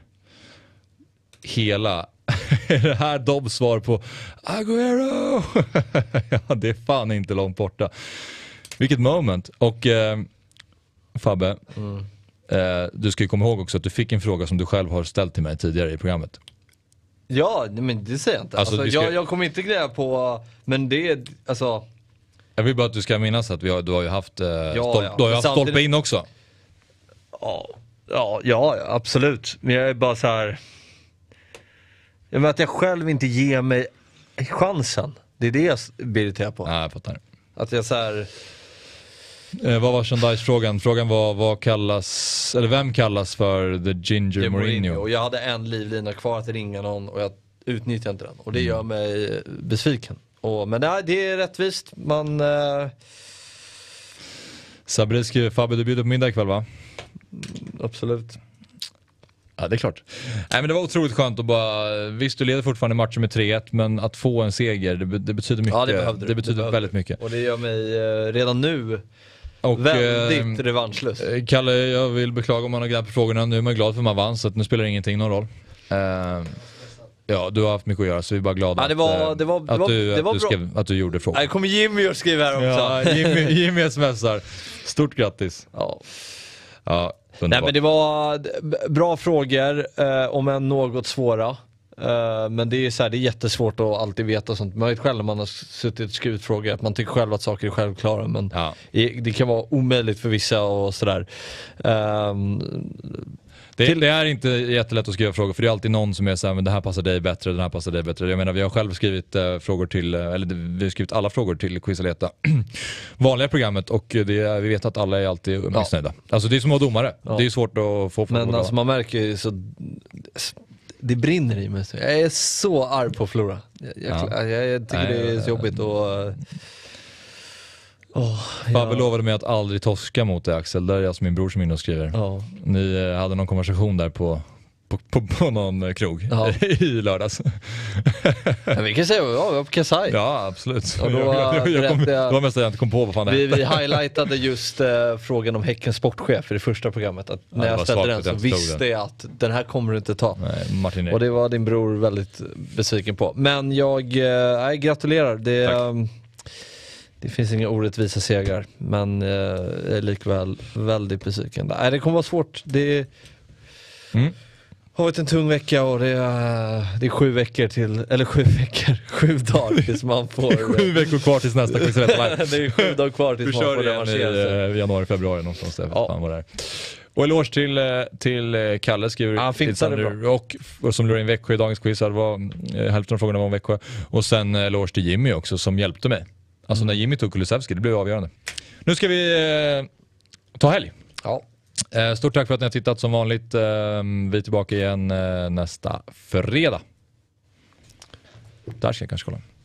hela det här Dobbs svar på Agüero. Ja, det är fan inte långt borta. Vilket moment. Och eh, Fabbe, Mm. eh, du ska ju komma ihåg också att du fick en fråga som du själv har ställt till mig tidigare i programmet. Ja, men det säger jag inte. Alltså, Alltså, vi ska- jag, jag kommer inte greja på, men det är, alltså... Jag vill bara att du ska minnas att vi har, du har ju haft, eh, stolp, ja. du har ju Men haft samtidigt- stolpe in också. Ja, ja, ja, absolut. Men jag är bara så här. Jag menar att jag själv inte ger mig chansen. Det är det jag blir irriterad på. Nej, jag fattar. Att jag så här. Eh, vad var Shandais-frågan? Frågan var vad kallas, eller vem kallas för The Ginger Det är Mourinho? Och jag hade en livlina kvar att ringa någon och jag, utnyttjar inte den. Och det gör mig besviken. Och, men nej, det är rättvist. Man... Eh... Sabri skriver, Fabbe, du bjuder på middag ikväll, va? Absolut. Ja, det är klart. Nej, men det var otroligt skönt att bara... Visst, du leder fortfarande matchen med tre ett, men att få en seger, det, det betyder mycket. Ja, det, det, det betyder det väldigt mycket. Och det gör mig eh, redan nu och, väldigt eh, revanschlös. Kalle, jag vill beklaga om man har gnällt på frågorna. Nu är man glad för att man vann, så att nu spelar det ingenting någon roll. Uh, ja, du har haft mycket att göra, så vi är bara glada ja, det var, att, det var, det att, var, du, det var att, du skrev, att du gjorde frågor. Nej, kommer Jimmy och skriver här också. Ja, Jimmy, Jimmy smsar. Stort grattis. Ja. Ja, nej, men det var bra frågor, eh, om än något svåra. Uh, men det är, så här, det är jättesvårt att alltid veta sånt. Man vet själv när man har suttit och skrivit frågor att man tycker själv att saker är självklara, men ja. det kan vara omöjligt för vissa och sådär. Um, det, till... det är inte jättelätt att skriva frågor, för det är alltid någon som är såhär, men det här passar dig bättre, den här passar dig bättre. Jag menar, vi har själv skrivit uh, frågor till, uh, eller vi har skrivit alla frågor till Quizaleta vanliga programmet, och det, vi vet att alla är alltid missnöjda. Ja. Alltså det är som att vara domare, ja. Det är svårt att få. Men alltså man märker ju så... Det brinner i mig. Jag är så arg på Flora. Jag, jag, ja. jag, jag tycker Nej, det är så jobbigt och... Oh, Fabbe ja. lovade mig att aldrig torska mot dig, Axel. Där är jag som min bror som in och skriver. Ja. Ni hade någon konversation där på, på, på, på någon krog ja. i lördags. Ja, vi kan säga ja, vi var på Kasai. Ja, absolut. Och då, jag, jag, jag kom, det var mest att jag inte kom på vad fan det vi, vi highlightade just uh, frågan om Häckens sportchef i det första programmet. Att när ja, jag ställde den så jag visste jag att den här kommer du inte ta. Nej, Martin och det var din bror väldigt besviken på. Men jag uh, gratulerar. Det, um, det finns inga orättvisa segrar. Men uh, jag är likväl väldigt besviken. Nej, det kommer vara svårt. Det mm. har varit en tung vecka och det är, det är sju veckor till, eller sju veckor, sju dagar tills man får... sju veckor kvar tills nästa Quizaleta Live. Det är sju dagar kvar tills man får revanschera sig. I januari, februari någonstans där. Ja. Fan vad det är. Och eloge till, till Kalle skriver ja, till och, och som lurar in Växjö i dagens quiz. Det var, eh, hälften av frågorna var om Växjö. Och sen eloge till Jimmy också som hjälpte mig. Alltså mm. när Jimmy tog Kulusevski, det blev avgörande. Nu ska vi eh, ta helg. Ja. Stort tack för att ni har tittat som vanligt. Vi är tillbaka igen nästa fredag. Där ska jag kanske kolla.